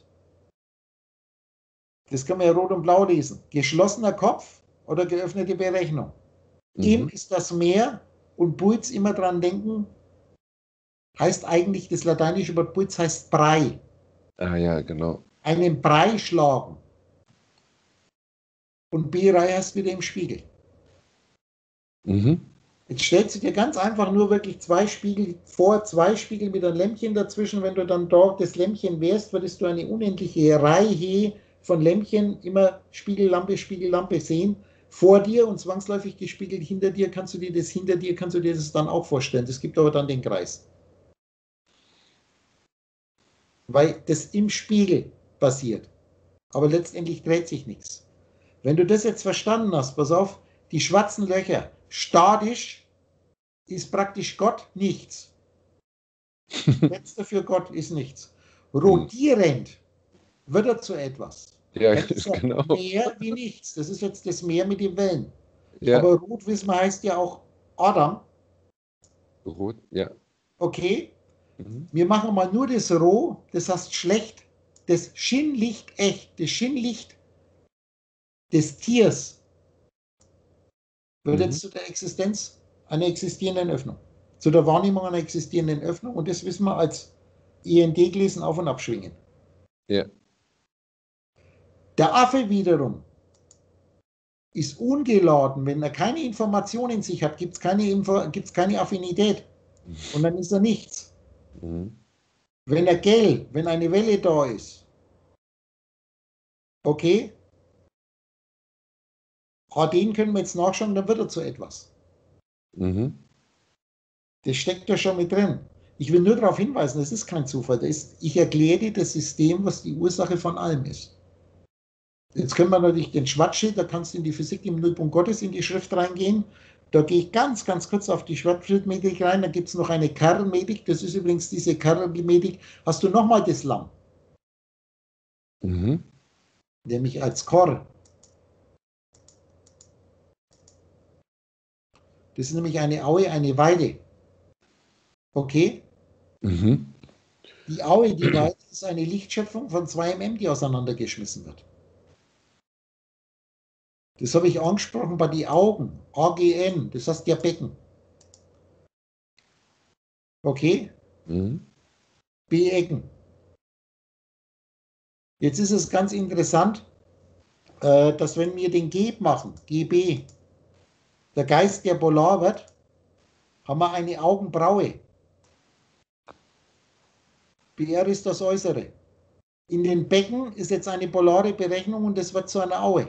Das kann man ja rot und blau lesen. Geschlossener Kopf oder geöffnete Berechnung. Mhm. Im ist das Meer und Puls immer dran denken, heißt eigentlich, das lateinische Wort Puls heißt Brei. Ah ja, genau. Einen Brei schlagen. Und B-Reihe heißt wieder im Spiegel. Mhm. Jetzt stellst du dir ganz einfach nur wirklich zwei Spiegel vor, zwei Spiegel mit einem Lämpchen dazwischen. Wenn du dann dort das Lämpchen wärst, würdest du eine unendliche Reihe von Lämpchen, immer Spiegellampe, Spiegellampe sehen, vor dir und zwangsläufig gespiegelt hinter dir. Kannst du dir das hinter dir, kannst du dir das dann auch vorstellen. Das gibt aber dann den Kreis. Weil das im Spiegel passiert. Aber letztendlich dreht sich nichts. Wenn du das jetzt verstanden hast, pass auf, die schwarzen Löcher, statisch ist praktisch Gott nichts. Letzter für Gott ist nichts. Rotierend wird er zu etwas. Ja, Dann ist er genau. mehr wie nichts. Das ist jetzt das Meer mit den Wellen. Ja. Aber rot, wissen wir, heißt ja auch Adam. Rot, ja. Okay, Mhm. wir machen mal nur das Roh, das heißt schlecht, das Schinnlicht echt, das Schinnlicht des Tiers wird Mhm. jetzt zu der Existenz einer existierenden Öffnung, zu der Wahrnehmung einer existierenden Öffnung und das wissen wir als I N D gelesen auf- und abschwingen. Ja. Der Affe wiederum ist ungeladen. Wenn er keine Information in sich hat, gibt es keine, Info, gibt's keine Affinität. Und dann ist er nichts. Mhm. Wenn er gelb, wenn eine Welle da ist, okay, ah, den können wir jetzt nachschauen, dann wird er zu etwas. Mhm. Das steckt ja schon mit drin. Ich will nur darauf hinweisen, das ist kein Zufall. Das ist, ich erkläre dir das System, was die Ursache von allem ist. Jetzt können wir natürlich den Schwarzschild, da kannst du in die Physik im Nullpunkt Gottes in die Schrift reingehen. Da gehe ich ganz, ganz kurz auf die Schwarzschildmetrik rein. Da gibt es noch eine Kerlmetrik. Das ist übrigens diese Kerlmetrik. Hast du nochmal das Lamm? Mhm. Nämlich als Kor. Das ist nämlich eine Aue, eine Weide. Okay? Mhm. Die Aue, die Weide, ist eine Lichtschöpfung von zwei Millimeter, die auseinandergeschmissen wird. Das habe ich angesprochen bei den Augen. A G N, das heißt ja Becken. Okay? Mhm. B-Ecken. Jetzt ist es ganz interessant, äh, dass wenn wir den G machen, G B, der Geist, der polar wird, haben wir eine Augenbraue. B R ist das Äußere. In den Becken ist jetzt eine polare Berechnung und das wird zu einer Aue.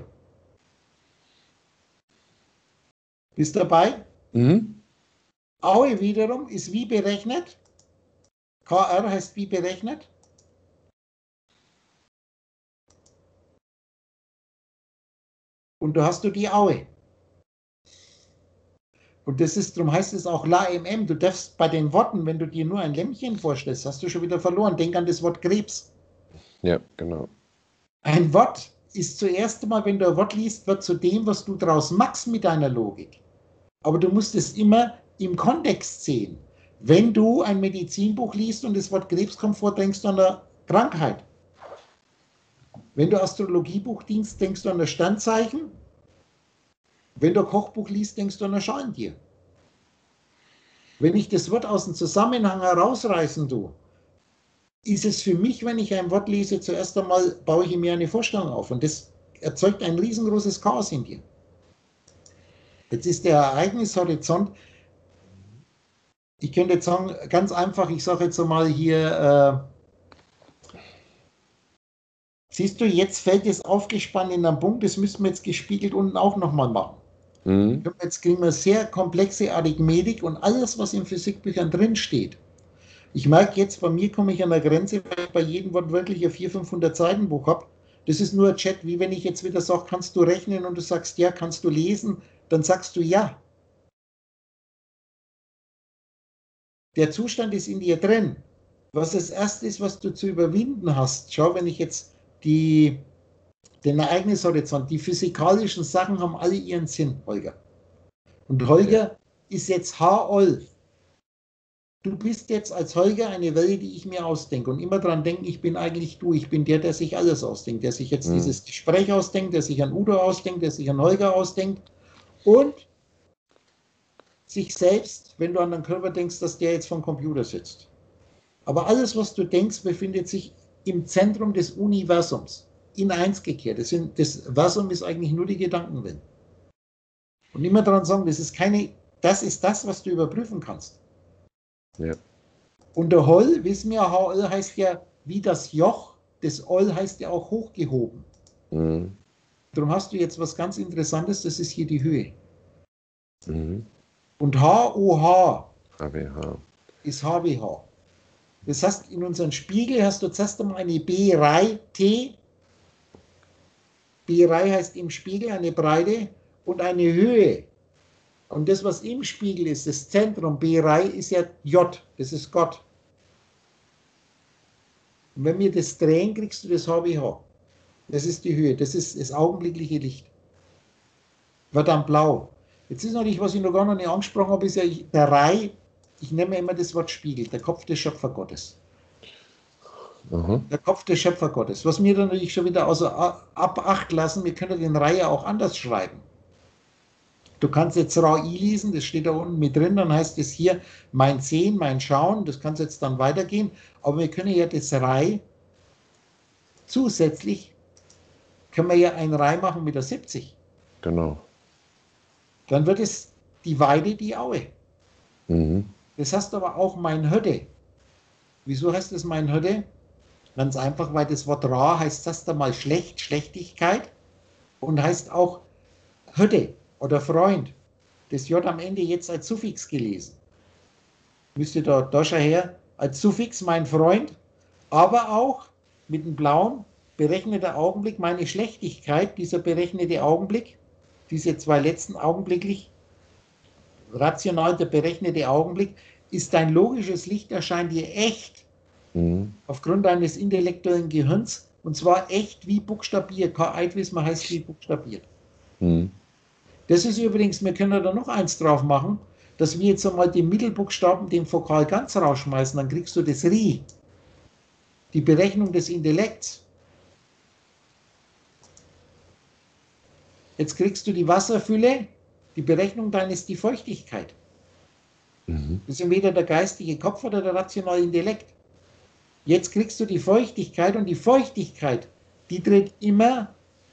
Bist du dabei? Mhm. Aue wiederum ist wie berechnet. K R heißt wie berechnet. Und da hast du die Aue. Und das ist, darum heißt es auch La M M. Du darfst bei den Worten, wenn du dir nur ein Lämmchen vorstellst, hast du schon wieder verloren. Denk an das Wort Krebs. Ja, genau. Ein Wort ist zuerst einmal, wenn du ein Wort liest, wird zu dem, was du draus machst mit deiner Logik. Aber du musst es immer im Kontext sehen. Wenn du ein Medizinbuch liest und das Wort Krebs kommt vor, denkst du an eine Krankheit. Wenn du Astrologiebuch liest, denkst du an ein Sternzeichen. Wenn du ein Kochbuch liest, denkst du an ein Schalentier. Wenn ich das Wort aus dem Zusammenhang herausreißen tue, ist es für mich, wenn ich ein Wort lese, zuerst einmal baue ich mir eine Vorstellung auf und das erzeugt ein riesengroßes Chaos in dir. Jetzt ist der Ereignishorizont, ich könnte jetzt sagen, ganz einfach, ich sage jetzt einmal hier, äh, siehst du, jetzt fällt es aufgespannt in einem Punkt, das müssen wir jetzt gespiegelt unten auch nochmal machen. Mhm. Jetzt kriegen wir sehr komplexe Arithmetik und alles, was in Physikbüchern drin steht. Ich merke jetzt, bei mir komme ich an der Grenze, weil ich bei jedem Wort wirklich ein vierhundert, fünfhundert Seiten Buch habe. Das ist nur ein Chat, wie wenn ich jetzt wieder sage, kannst du rechnen und du sagst ja, kannst du lesen, dann sagst du ja. Der Zustand ist in dir drin. Was das erste ist, was du zu überwinden hast, schau, wenn ich jetzt die, den Ereignishorizont, die physikalischen Sachen haben alle ihren Sinn, Holger. Und Holger ja. ist jetzt H-Oll. Du bist jetzt als Holger eine Welle, die ich mir ausdenke und immer dran denken, ich bin eigentlich du, ich bin der, der sich alles ausdenkt, der sich jetzt mhm. dieses Gespräch ausdenkt, der sich an Udo ausdenkt, der sich an Holger ausdenkt und sich selbst, wenn du an den Körper denkst, dass der jetzt vom Computer sitzt. Aber alles, was du denkst, befindet sich im Zentrum des Universums, in eins gekehrt. Das, sind, das Versum ist eigentlich nur die Gedankenwelt. Und immer dran sagen, das ist keine, das ist das, was du überprüfen kannst. Ja. Und der Holl, wissen wir, H-Oll heißt ja wie das Joch, das Oll heißt ja auch hochgehoben. Mhm. Darum hast du jetzt was ganz Interessantes, das ist hier die Höhe. Mhm. Und H O H H W H ist H W H. Das heißt, in unserem Spiegel hast du zuerst einmal eine B-Reihe T. B-Reihe heißt im Spiegel eine Breite und eine Höhe. Und das, was im Spiegel ist, das Zentrum B-Reihe, ist ja J, das ist Gott. Und wenn wir das drehen, kriegst du das H W H. Das ist die Höhe, das ist das augenblickliche Licht. Wird dann blau. Jetzt ist natürlich, was ich noch gar noch nicht angesprochen habe, ist ja der Rai, ich nenne immer das Wort Spiegel, der Kopf des Schöpfergottes. Aha. Der Kopf des Schöpfergottes. Was wir dann natürlich schon wieder außer Acht lassen, wir können den Rai ja auch anders schreiben. Du kannst jetzt Rai lesen, das steht da unten mit drin, dann heißt es hier mein Sehen, mein Schauen, das kannst jetzt dann weitergehen, aber wir können ja das Rai zusätzlich können wir ja einen Reih machen mit der siebzig. Genau. Dann wird es die Weide, die Aue. Mhm. Das heißt aber auch mein Hötte. Wieso heißt es mein Hötte? Ganz einfach, weil das Wort Ra heißt erst einmal schlecht, Schlechtigkeit und heißt auch Hötte oder Freund. Das J am Ende jetzt als Suffix gelesen. Müsste da, da schon her, als Suffix mein Freund, aber auch mit dem blauen berechneter Augenblick, meine Schlechtigkeit, dieser berechnete Augenblick, diese zwei letzten augenblicklich, rational der berechnete Augenblick, ist dein logisches Licht erscheint dir echt, mhm. aufgrund deines intellektuellen Gehirns, und zwar echt wie buchstabiert. Kein Eidwismer heißt wie buchstabiert. Mhm. Das ist übrigens, wir können da noch eins drauf machen, dass wir jetzt einmal den Mittelbuchstaben, den Vokal ganz rausschmeißen, dann kriegst du das Ri, die Berechnung des Intellekts. Jetzt kriegst du die Wasserfülle, die Berechnung dann ist die Feuchtigkeit. Mhm. Das ist entweder der geistige Kopf oder der rationale Intellekt. Jetzt kriegst du die Feuchtigkeit und die Feuchtigkeit, die tritt immer,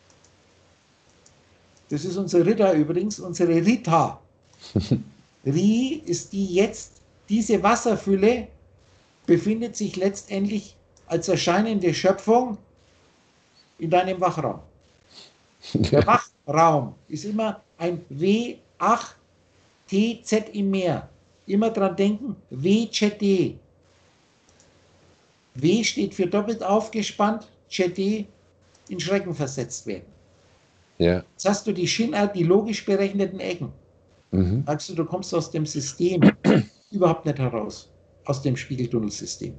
das ist unser Ritter übrigens, unsere Rita. Ri ist die jetzt, diese Wasserfülle befindet sich letztendlich als erscheinende Schöpfung in deinem Wachraum. Der Wachraum ist immer ein W acht T Z im Meer. Immer dran denken, W Z D. W steht für doppelt aufgespannt, Z D in Schrecken versetzt werden. Ja. Jetzt hast du die Schiller, die logisch berechneten Ecken. Mhm. Sagst du, du kommst aus dem System überhaupt nicht heraus, aus dem Spiegeltunnelsystem.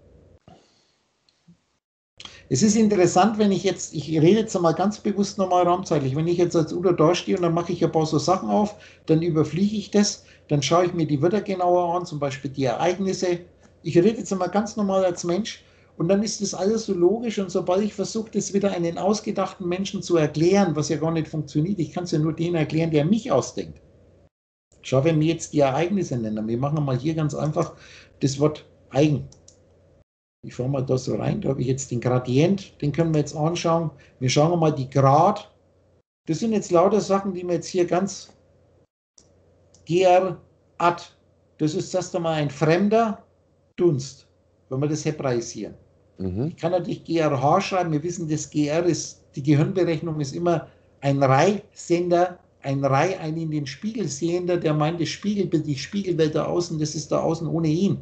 Es ist interessant, wenn ich jetzt, ich rede jetzt einmal ganz bewusst nochmal raumzeitlich, wenn ich jetzt als Udo da stehe und dann mache ich ein paar so Sachen auf, dann überfliege ich das, dann schaue ich mir die Wörter genauer an, zum Beispiel die Ereignisse. Ich rede jetzt einmal ganz normal als Mensch und dann ist das alles so logisch und sobald ich versuche, das wieder einen ausgedachten Menschen zu erklären, was ja gar nicht funktioniert, ich kann es ja nur denen erklären, der mich ausdenkt. Schau, wenn wir jetzt die Ereignisse nennen, wir machen mal hier ganz einfach das Wort Eigen. Ich fahre mal da so rein, da habe ich jetzt den Gradient, den können wir jetzt anschauen. Wir schauen mal die Grad. Das sind jetzt lauter Sachen, die wir jetzt hier ganz Ger ad. Das ist erst einmal ein fremder Dunst, wenn wir das hebraisieren. Mhm. Ich kann natürlich G R H schreiben, wir wissen, das G R ist, die Gehirnberechnung ist immer ein Reihsender, ein Reih, ein in den Spiegel sehender, der meint, das Spiegelbild, die Spiegelwelt da außen, das ist da außen ohne ihn.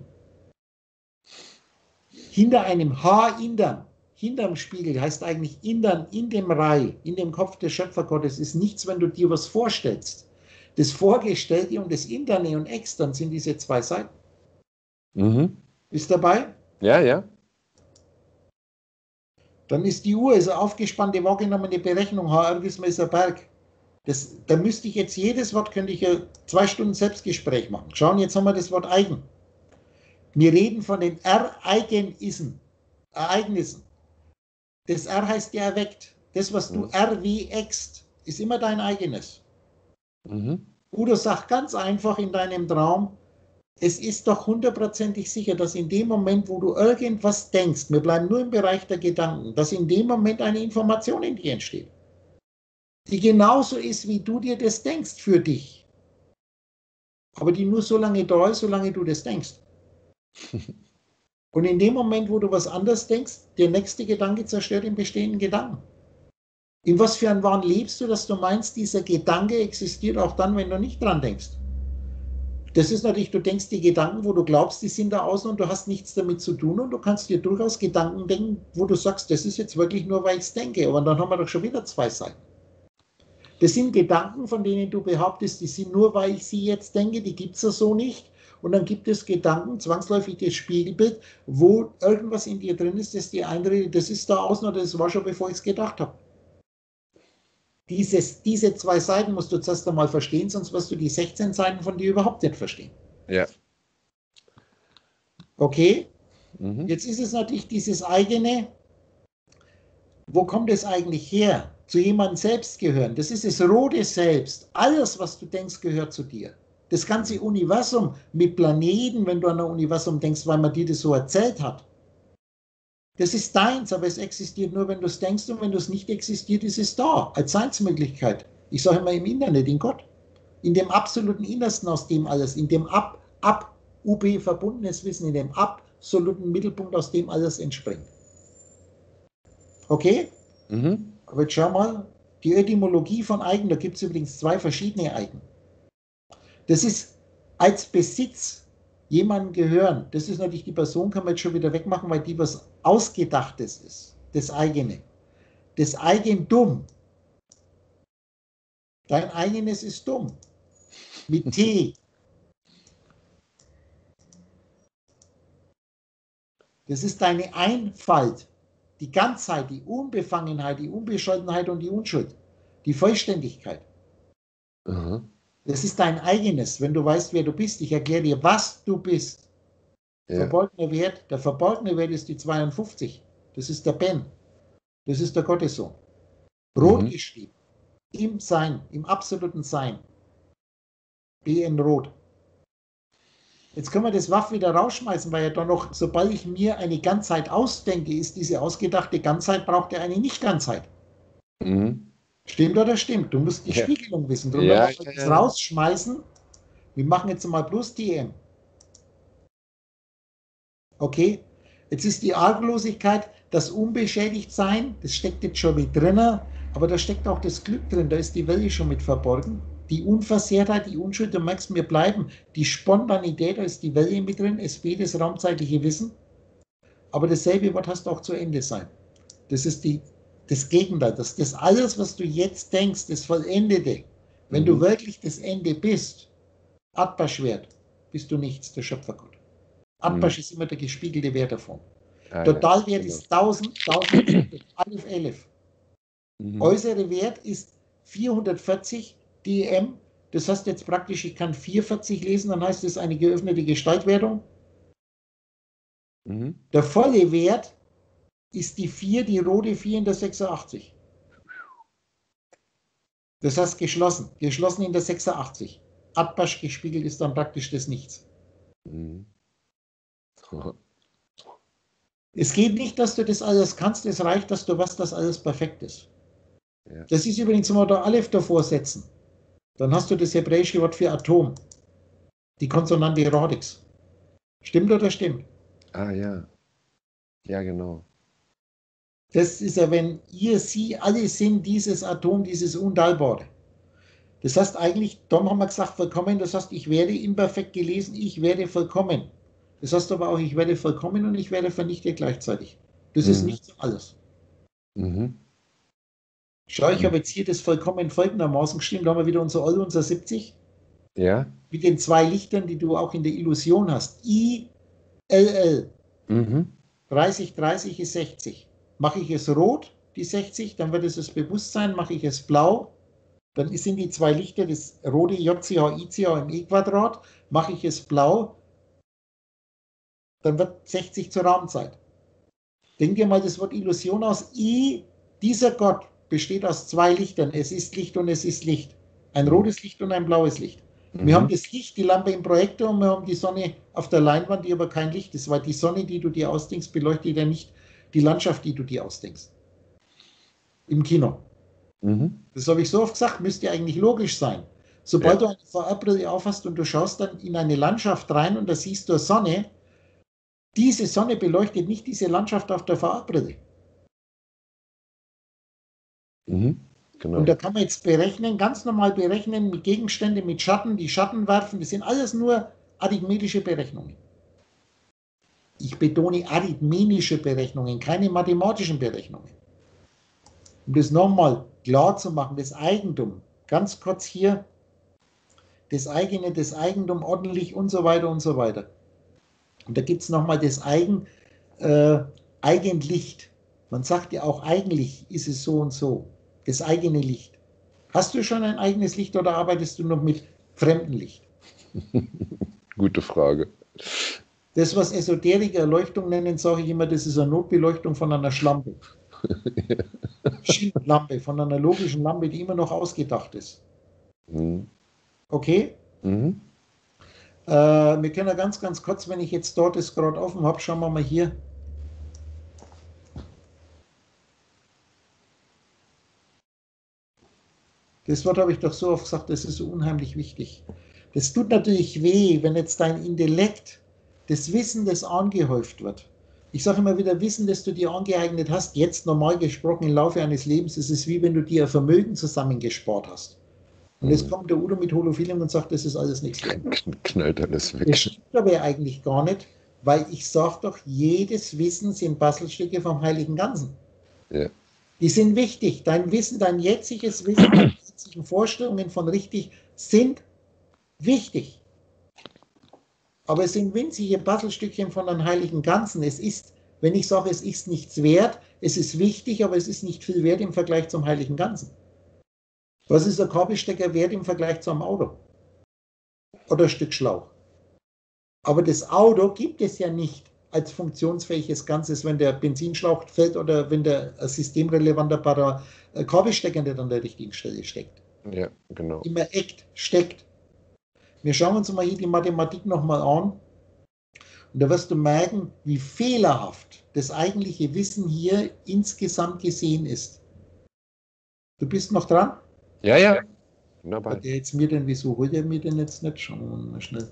Hinter einem H indern, hinterm Spiegel heißt eigentlich indern, in dem Reih, in dem Kopf des Schöpfergottes ist nichts, wenn du dir was vorstellst. Das Vorgestellte und das Interne und Extern sind diese zwei Seiten. Mhm. Ist dabei? Ja, ja. Dann ist die Uhr, ist eine aufgespannte, wahrgenommene Berechnung, H R wissen wir, ist ein Berg. Das, da müsste ich jetzt jedes Wort, könnte ich ja zwei Stunden Selbstgespräch machen. Schauen, jetzt haben wir das Wort Eigen. Wir reden von den Ereignissen. Ereignissen. Das R heißt ja erweckt. Das, was du R wie ext, ist immer dein eigenes. Mhm. Udo sagt ganz einfach in deinem Traum, es ist doch hundertprozentig sicher, dass in dem Moment, wo du irgendwas denkst, wir bleiben nur im Bereich der Gedanken, dass in dem Moment eine Information in dir entsteht, die genauso ist, wie du dir das denkst für dich. Aber die nur so lange da ist, solange du das denkst. Und in dem Moment, wo du was anderes denkst, der nächste Gedanke zerstört den bestehenden Gedanken. In was für einem Wahn lebst du, dass du meinst, dieser Gedanke existiert auch dann, wenn du nicht dran denkst? Das ist natürlich, du denkst die Gedanken, wo du glaubst, die sind da außen und du hast nichts damit zu tun und du kannst dir durchaus Gedanken denken, wo du sagst, das ist jetzt wirklich nur, weil ich es denke. Aber dann haben wir doch schon wieder zwei Seiten. Das sind Gedanken, von denen du behauptest, die sind nur, weil ich sie jetzt denke, die gibt es ja so nicht. Und dann gibt es Gedanken, zwangsläufig das Spiegelbild, wo irgendwas in dir drin ist, das dir einredet, das ist da außen oder das war schon, bevor ich es gedacht habe. Dieses, diese zwei Seiten musst du zuerst einmal verstehen, sonst wirst du die sechzehn Seiten von dir überhaupt nicht verstehen. Ja. Okay? Mhm. Jetzt ist es natürlich dieses eigene, wo kommt es eigentlich her? Zu jemandem selbst gehören. Das ist das rote Selbst. Alles, was du denkst, gehört zu dir. Das ganze Universum mit Planeten, wenn du an ein Universum denkst, weil man dir das so erzählt hat. Das ist deins, aber es existiert nur, wenn du es denkst, und wenn du es nicht existiert, ist es da, als Seinsmöglichkeit. Ich sage immer im Internet, in Gott. In dem absoluten Innersten, aus dem alles, in dem ab, ab, U B verbundenes Wissen, in dem absoluten Mittelpunkt, aus dem alles entspringt. Okay? Mhm. Aber jetzt schau mal, die Etymologie von Eigen, da gibt es übrigens zwei verschiedene Eigen. Das ist als Besitz jemandem gehören. Das ist natürlich, die Person kann man jetzt schon wieder wegmachen, weil die was Ausgedachtes ist. Das eigene. Das Eigentum. Dein eigenes ist dumm. Mit T. Das ist deine Einfalt. Die Ganzheit, die Unbefangenheit, die Unbescholtenheit und die Unschuld. Die Vollständigkeit. Aha. Das ist dein eigenes, wenn du weißt, wer du bist. Ich erkläre dir, was du bist. Ja. Verborgener Wert, der verborgene Wert ist die zweiundfünfzig. Das ist der Ben. Das ist der Gottessohn. Rot Mhm. geschrieben. Im Sein, im absoluten Sein. B N Rot. Jetzt können wir das Waff wieder rausschmeißen, weil ja dann noch, sobald ich mir eine Ganzheit ausdenke, ist diese ausgedachte Ganzheit, braucht ja eine Nicht-Ganzheit. Mhm. Stimmt oder stimmt? Du musst die Ja. Spiegelung wissen. Darum Ja, werden wir ja, das ja. rausschmeißen. Wir machen jetzt mal plus T M. Okay? Jetzt ist die Arglosigkeit, das Unbeschädigtsein, das steckt jetzt schon mit drin, aber da steckt auch das Glück drin, da ist die Welle schon mit verborgen. Die Unversehrtheit, die Unschuld, du merkst, wir bleiben. Die Spontanität, da ist die Welle mit drin, S B, das raumzeitliche Wissen. Aber dasselbe Wort hast auch zu Ende sein. Das ist die, das Gegenteil. Das, das alles, was du jetzt denkst, das Vollendete. Wenn Mhm. du wirklich das Ende bist, Atbaschwert, bist du nichts, der Schöpfergott. Atbasch Mhm. ist immer der gespiegelte Wert davon. Ah, ja. Totalwert Genau. ist tausend, tausend, Alef, Elef. Mhm. Äußere Wert ist vierhundertvierzig D M. Das heißt jetzt praktisch, ich kann vierhundertvierzig lesen, dann heißt es eine geöffnete Gestaltwertung. Mhm. Der volle Wert ist die vier, die rote vier in der sechsundachtzig. Das heißt geschlossen, geschlossen in der sechsundachtzig. Atbasch gespiegelt ist dann praktisch das Nichts. Mhm. Es geht nicht, dass du das alles kannst, es reicht, dass du weißt, dass alles perfekt ist. Ja. Das ist übrigens, wenn wir da Aleph davor setzen, dann hast du das hebräische Wort für Atom, die Konsonante Radix. Stimmt oder stimmt? Ah, ja. Ja, genau. Das ist ja, wenn ihr, sie, alle sind dieses Atom, dieses Unteilbare. Das heißt eigentlich, dann haben wir gesagt, vollkommen, das heißt, ich werde imperfekt gelesen, ich werde vollkommen. Das heißt aber auch, ich werde vollkommen und ich werde vernichtet gleichzeitig. Das ist Mhm. nicht alles. Mhm. Schau, ich habe jetzt hier das vollkommen folgendermaßen geschrieben, da haben wir wieder unser All, unser siebzig, Ja. mit den zwei Lichtern, die du auch in der Illusion hast. I, L, L. Mhm. dreißig, dreißig ist sechzig. Mache ich es rot, die sechzig, dann wird es das Bewusstsein, mache ich es blau, dann sind die zwei Lichter, das rote J C H, I C H im E-Quadrat, mache ich es blau, dann wird sechzig zur Raumzeit. Denk dir mal das Wort Illusion aus. I, dieser Gott besteht aus zwei Lichtern. Es ist Licht und es ist Licht. Ein Mhm. rotes Licht und ein blaues Licht. Mhm. Wir haben das Licht, die Lampe im Projektor, und wir haben die Sonne auf der Leinwand, die aber kein Licht ist, weil die Sonne, die du dir ausdenkst, beleuchtet ja nicht die Landschaft, die du dir ausdenkst. Im Kino. Mhm. Das habe ich so oft gesagt, müsste eigentlich logisch sein. Sobald ja. du eine V R-Brille aufhast und du schaust dann in eine Landschaft rein und da siehst du eine Sonne, diese Sonne beleuchtet nicht diese Landschaft auf der V R-Brille. Mhm. Genau. Und da kann man jetzt berechnen, ganz normal berechnen, mit Gegenständen, mit Schatten, die Schatten werfen, das sind alles nur arithmetische Berechnungen. Ich betone arithmetische Berechnungen, keine mathematischen Berechnungen. Um das nochmal klar zu machen, das Eigentum, ganz kurz hier, das eigene, das Eigentum ordentlich und so weiter und so weiter. Und da gibt es nochmal das Eigen, äh, Eigenlicht. Man sagt ja auch, eigentlich ist es so und so. Das eigene Licht. Hast du schon ein eigenes Licht oder arbeitest du noch mit fremdem Licht? Gute Frage. Das, was Esoteriker Erleuchtung nennen, sage ich immer, das ist eine Notbeleuchtung von einer Schlampe. Schildlampe, von einer logischen Lampe, die immer noch ausgedacht ist. Mhm. Okay? Mhm. Äh, wir können ja ganz, ganz kurz, wenn ich jetzt dort das gerade offen habe, schauen wir mal hier. Das Wort habe ich doch so oft gesagt, das ist so unheimlich wichtig. Das tut natürlich weh, wenn jetzt dein Intellekt, das Wissen, das angehäuft wird. Ich sage immer wieder, Wissen, das du dir angeeignet hast, jetzt normal gesprochen im Laufe eines Lebens, ist es wie wenn du dir ein Vermögen zusammengespart hast. Und jetzt kommt der Udo mit Holophilium und sagt, das ist alles nichts wert. Knallt alles weg. Das stimmt aber ja eigentlich gar nicht, weil ich sage doch, jedes Wissen sind Bastelstücke vom Heiligen Ganzen. Ja. Die sind wichtig. Dein Wissen, dein jetziges Wissen, deine jetzigen Vorstellungen von richtig sind wichtig. Aber es sind winzige Bastelstückchen von einem Heiligen Ganzen. Es ist, wenn ich sage, es ist nichts wert, es ist wichtig, aber es ist nicht viel wert im Vergleich zum Heiligen Ganzen. Was ist ein Kabelstecker wert im Vergleich zu einem Auto? Oder ein Stück Schlauch? Aber das Auto gibt es ja nicht als funktionsfähiges Ganzes, wenn der Benzinschlauch fällt oder wenn der systemrelevante Kabelstecker nicht an der richtigen Stelle steckt. Ja, genau. Immer eckt, steckt. Wir schauen uns mal hier die Mathematik nochmal an. Und da wirst du merken, wie fehlerhaft das eigentliche Wissen hier insgesamt gesehen ist. Du bist noch dran? Ja, ja. Wunderbar. Hat der jetzt mir denn, wieso holt er mir denn jetzt nicht? Schauen wir mal schnell.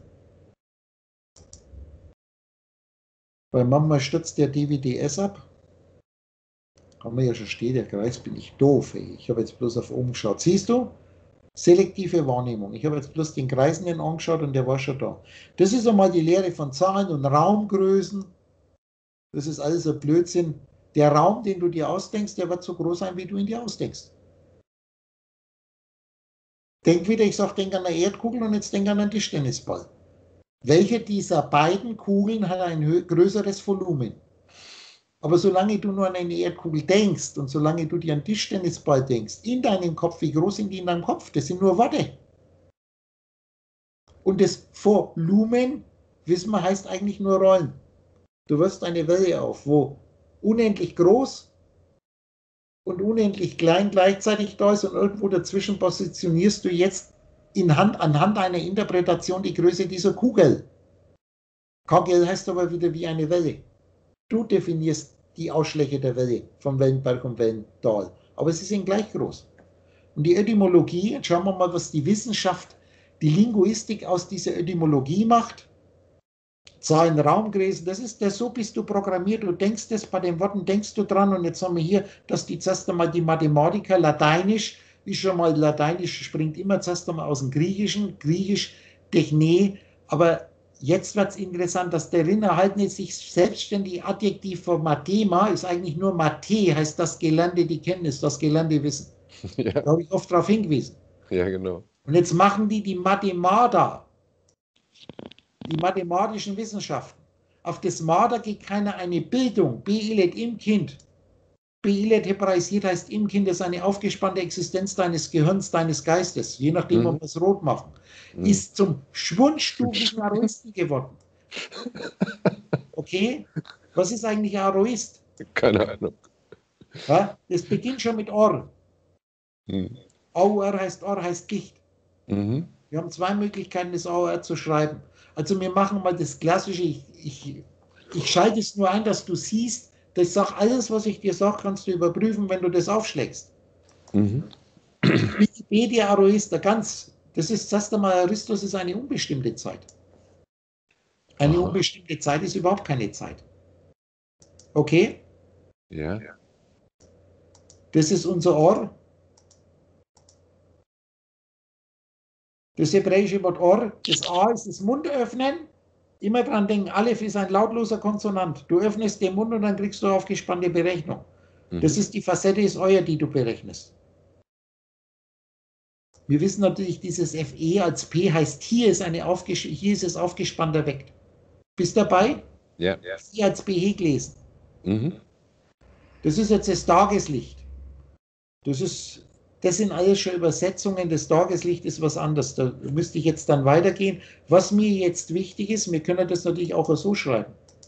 Weil manchmal stürzt der D W D S ab. Haben wir ja schon stehen, der Kreis, bin ich doof, ey. Ich habe jetzt bloß auf oben geschaut. Siehst du? Selektive Wahrnehmung. Ich habe jetzt bloß den Kreisen angeschaut und der war schon da. Das ist einmal die Lehre von Zahlen und Raumgrößen. Das ist alles ein Blödsinn. Der Raum, den du dir ausdenkst, der wird so groß sein, wie du ihn dir ausdenkst. Denk wieder, ich sage, denk an eine Erdkugel und jetzt denk an einen Tischtennisball. Welche dieser beiden Kugeln hat ein größeres Volumen? Aber solange du nur an eine Erdkugel denkst und solange du dir an einen Tischtennisball denkst, in deinem Kopf, wie groß sind die in deinem Kopf? Das sind nur Worte. Und das Volumen, wissen wir, heißt eigentlich nur Rollen. Du wirst eine Welle auf, wo unendlich groß und unendlich klein gleichzeitig da ist und irgendwo dazwischen positionierst du jetzt in Hand, anhand einer Interpretation die Größe dieser Kugel. Kugel heißt aber wieder wie eine Welle. Du definierst die Ausschläge der Welle vom Wellenberg und Wellental, aber sie sind gleich groß. Und die Etymologie, jetzt schauen wir mal, was die Wissenschaft, die Linguistik aus dieser Etymologie macht. Zahlen, Raumgrößen, das ist das, so bist du programmiert, du denkst das, bei den Worten denkst du dran und jetzt haben wir hier, dass die zuerst einmal die Mathematiker Lateinisch, ist schon mal Lateinisch, springt immer zuerst einmal aus dem Griechischen, Griechisch, Techne, aber jetzt wird es interessant, dass darin erhalten sich selbstständig Adjektiv von Mathema, ist eigentlich nur Mathe, heißt das gelernte, die Kenntnis, das gelernte Wissen. Ja. Da habe ich oft darauf hingewiesen. Ja, genau. Und jetzt machen die die Mathemata, die mathematischen Wissenschaften. Auf das Mater geht keiner eine Bildung, Beilet im Kind. Beilet hebraisiert heißt im Kind, ist eine aufgespannte Existenz deines Gehirns, deines Geistes, je nachdem, mhm. ob wir es rot machen, mhm. ist zum schwundstufigen Aroisten geworden. Okay? Was ist eigentlich ein Aroist? Keine Ahnung. Ja? Das beginnt schon mit Or. Mhm. A U R heißt Or, heißt Gicht. Mhm. Wir haben zwei Möglichkeiten, das A U R zu schreiben. Also wir machen mal das Klassische, ich, ich, ich schalte es nur ein, dass du siehst, dass ich sage, alles, was ich dir sage, kannst du überprüfen, wenn du das aufschlägst. Mhm. Wikipedia Aroista, ganz, das ist das erste Mal, Aristos ist eine unbestimmte Zeit. Eine Aha. unbestimmte Zeit ist überhaupt keine Zeit. Okay? Ja. Das ist unser Or. Das hebräische Wort Or, das A ist das Mundöffnen. Immer dran denken, Aleph ist ein lautloser Konsonant. Du öffnest den Mund und dann kriegst du aufgespannte Berechnung. Mhm. Das ist die Facette ist euer, die du berechnest. Wir wissen natürlich, dieses F E als P heißt, hier ist, eine aufges hier ist es aufgespannter weg. Bist dabei? Ja. Hier als B H gelesen. Mhm. Das ist jetzt das Tageslicht. Das ist... Das sind alles schon Übersetzungen, das Tageslicht ist was anderes. Da müsste ich jetzt dann weitergehen. Was mir jetzt wichtig ist, wir können das natürlich auch so schreiben.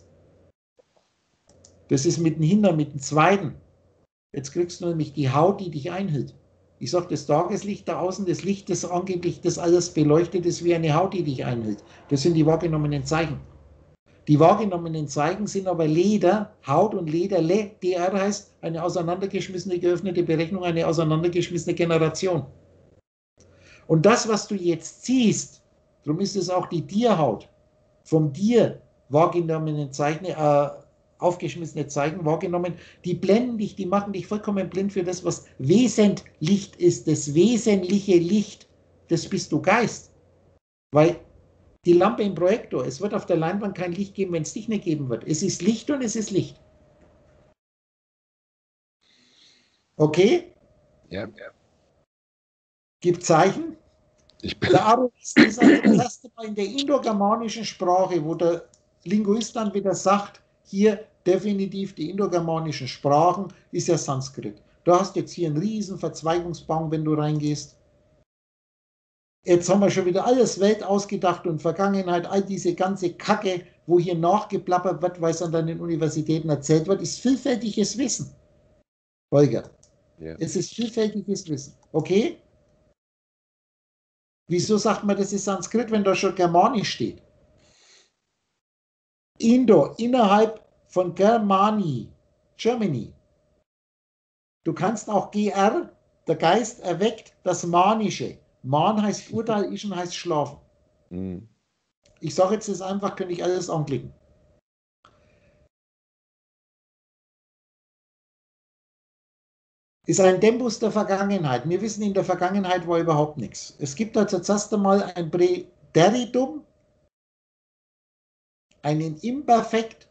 Das ist mit dem Hintern, mit dem zweiten. Jetzt kriegst du nämlich die Haut, die dich einhüllt. Ich sage, das Tageslicht da außen, das Licht, das angeblich das alles beleuchtet, ist wie eine Haut, die dich einhüllt. Das sind die wahrgenommenen Zeichen. Die wahrgenommenen Zeichen sind aber Leder, Haut und Leder, Le, D R heißt eine auseinandergeschmissene, geöffnete Berechnung, eine auseinandergeschmissene Generation. Und das, was du jetzt siehst, darum ist es auch die Tierhaut, vom Tier wahrgenommenen Zeichen, äh, aufgeschmissene Zeichen wahrgenommen, die blenden dich, die machen dich vollkommen blind für das, was wesentlich ist. Das wesentliche Licht, das bist du Geist. Weil die Lampe im Projektor, es wird auf der Leinwand kein Licht geben, wenn es dich nicht geben wird. Es ist Licht und es ist Licht. Okay? Ja, ja. Gibt Zeichen? Ich bin Der Aroist ist also das erste Mal in der indogermanischen Sprache, wo der Linguist dann wieder sagt, hier definitiv die indogermanischen Sprachen ist ja Sanskrit. Du hast jetzt hier einen riesen Verzweigungsbaum, wenn du reingehst. Jetzt haben wir schon wieder alles Welt ausgedacht und Vergangenheit, all diese ganze Kacke, wo hier nachgeplappert wird, weil es an den Universitäten erzählt wird, ist vielfältiges Wissen. Holger, ja. es ist vielfältiges Wissen. Okay? Wieso sagt man, das ist Sanskrit, wenn da schon Germanisch steht? Indo, innerhalb von Germany, Germany. Du kannst auch G R, der Geist erweckt das Manische. Man heißt Urteil, Ischen heißt Schlafen. Mhm. Ich sage jetzt das einfach, könnte ich alles anklicken. Ist ein Tempus der Vergangenheit. Wir wissen, in der Vergangenheit war überhaupt nichts. Es gibt also zuerst einmal ein Präteritum, einen Imperfekt.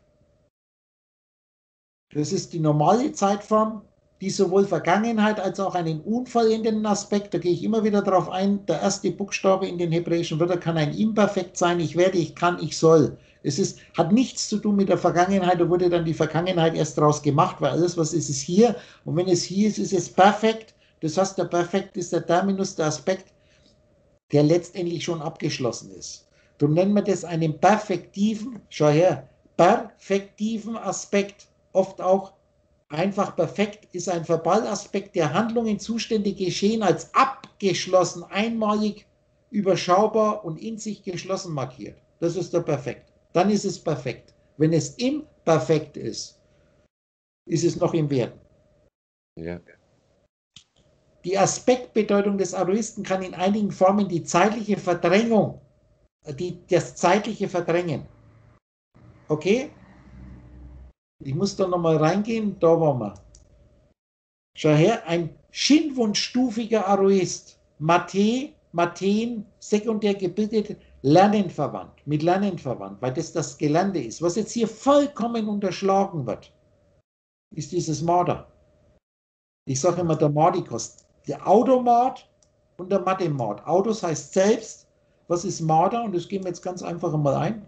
Das ist die normale Zeitform, die sowohl Vergangenheit als auch einen unvollendeten Aspekt, da gehe ich immer wieder darauf ein, der erste Buchstabe in den hebräischen Wörtern kann ein Imperfekt sein, ich werde, ich kann, ich soll. Es ist, hat nichts zu tun mit der Vergangenheit, da wurde dann die Vergangenheit erst daraus gemacht, weil alles, was ist, ist hier. Und wenn es hier ist, ist es perfekt. Das heißt, der Perfekt ist der Terminus, der Aspekt, der letztendlich schon abgeschlossen ist. Darum nennen wir das einen perfektiven, schau her, perfektiven Aspekt. Oft auch einfach perfekt ist ein Verbalaspekt der Handlungen, Zustände geschehen als abgeschlossen, einmalig, überschaubar und in sich geschlossen markiert. Das ist der Perfekt. Dann ist es perfekt. Wenn es imperfekt ist, ist es noch im Werden. Ja. Die Aspektbedeutung des Aroisten kann in einigen Formen die zeitliche Verdrängung, die, das zeitliche Verdrängen. Okay? Ich muss da nochmal reingehen, da waren wir. Schau her, ein Shinwun-stufiger Aroist, Mathe, Mathen, sekundär gebildet, lernenverwandt, mit Lernen verwandt, weil das das Gelernte ist. Was jetzt hier vollkommen unterschlagen wird, ist dieses Marder. Ich sage immer der Mardikos, der Automard und der Mathemard. Autos heißt selbst, was ist Marder? Und das gehen wir jetzt ganz einfach mal ein.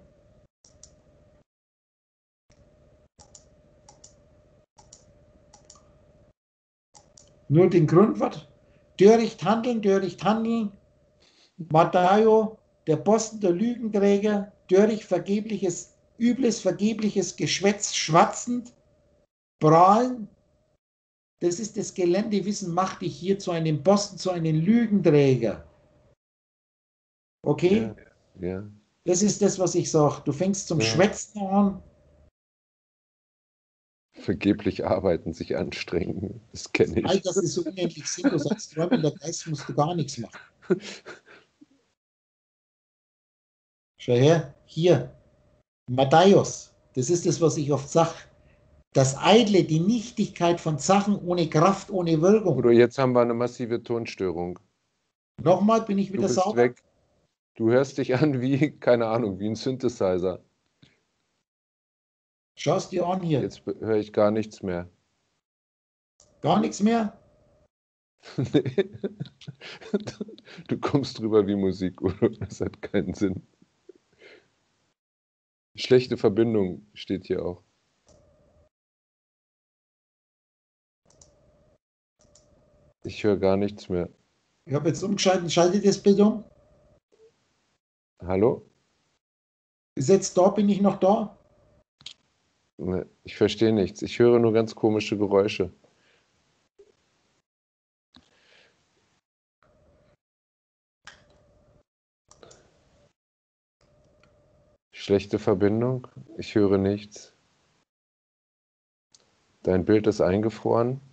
Nur den Grundwort. Töricht handeln, töricht handeln. Matthäo, der Posten der Lügenträger, töricht vergebliches, übles, vergebliches Geschwätz, schwatzend, prahlen. Das ist das Geländewissen, macht dich hier zu einem Posten, zu einem Lügenträger. Okay? Ja, ja. Das ist das, was ich sage. Du fängst zum Ja. Schwätzen an. Vergeblich arbeiten, sich anstrengen. Das kenne All ich. das ist so unendlich sinnlos. Als träumender Geist musst du gar nichts machen. Schau her, hier, Matthäus, das ist das, was ich oft sage. Das Eitle, die Nichtigkeit von Sachen ohne Kraft, ohne Wirkung. Oder jetzt haben wir eine massive Tonstörung. Nochmal, bin ich Du wieder bist sauber? weg. Du hörst dich an wie, keine Ahnung, wie ein Synthesizer. Schau es dir an hier. Jetzt höre ich gar nichts mehr. Gar nichts mehr? Nee. Du kommst drüber wie Musik, Udo. Das hat keinen Sinn. Schlechte Verbindung steht hier auch. Ich höre gar nichts mehr. Ich habe jetzt umgeschaltet, schalte das Bild um. Hallo? Ist jetzt da, bin ich noch da? Nee, ich verstehe nichts. Ich höre nur ganz komische Geräusche. Schlechte Verbindung. Ich höre nichts. Dein Bild ist eingefroren.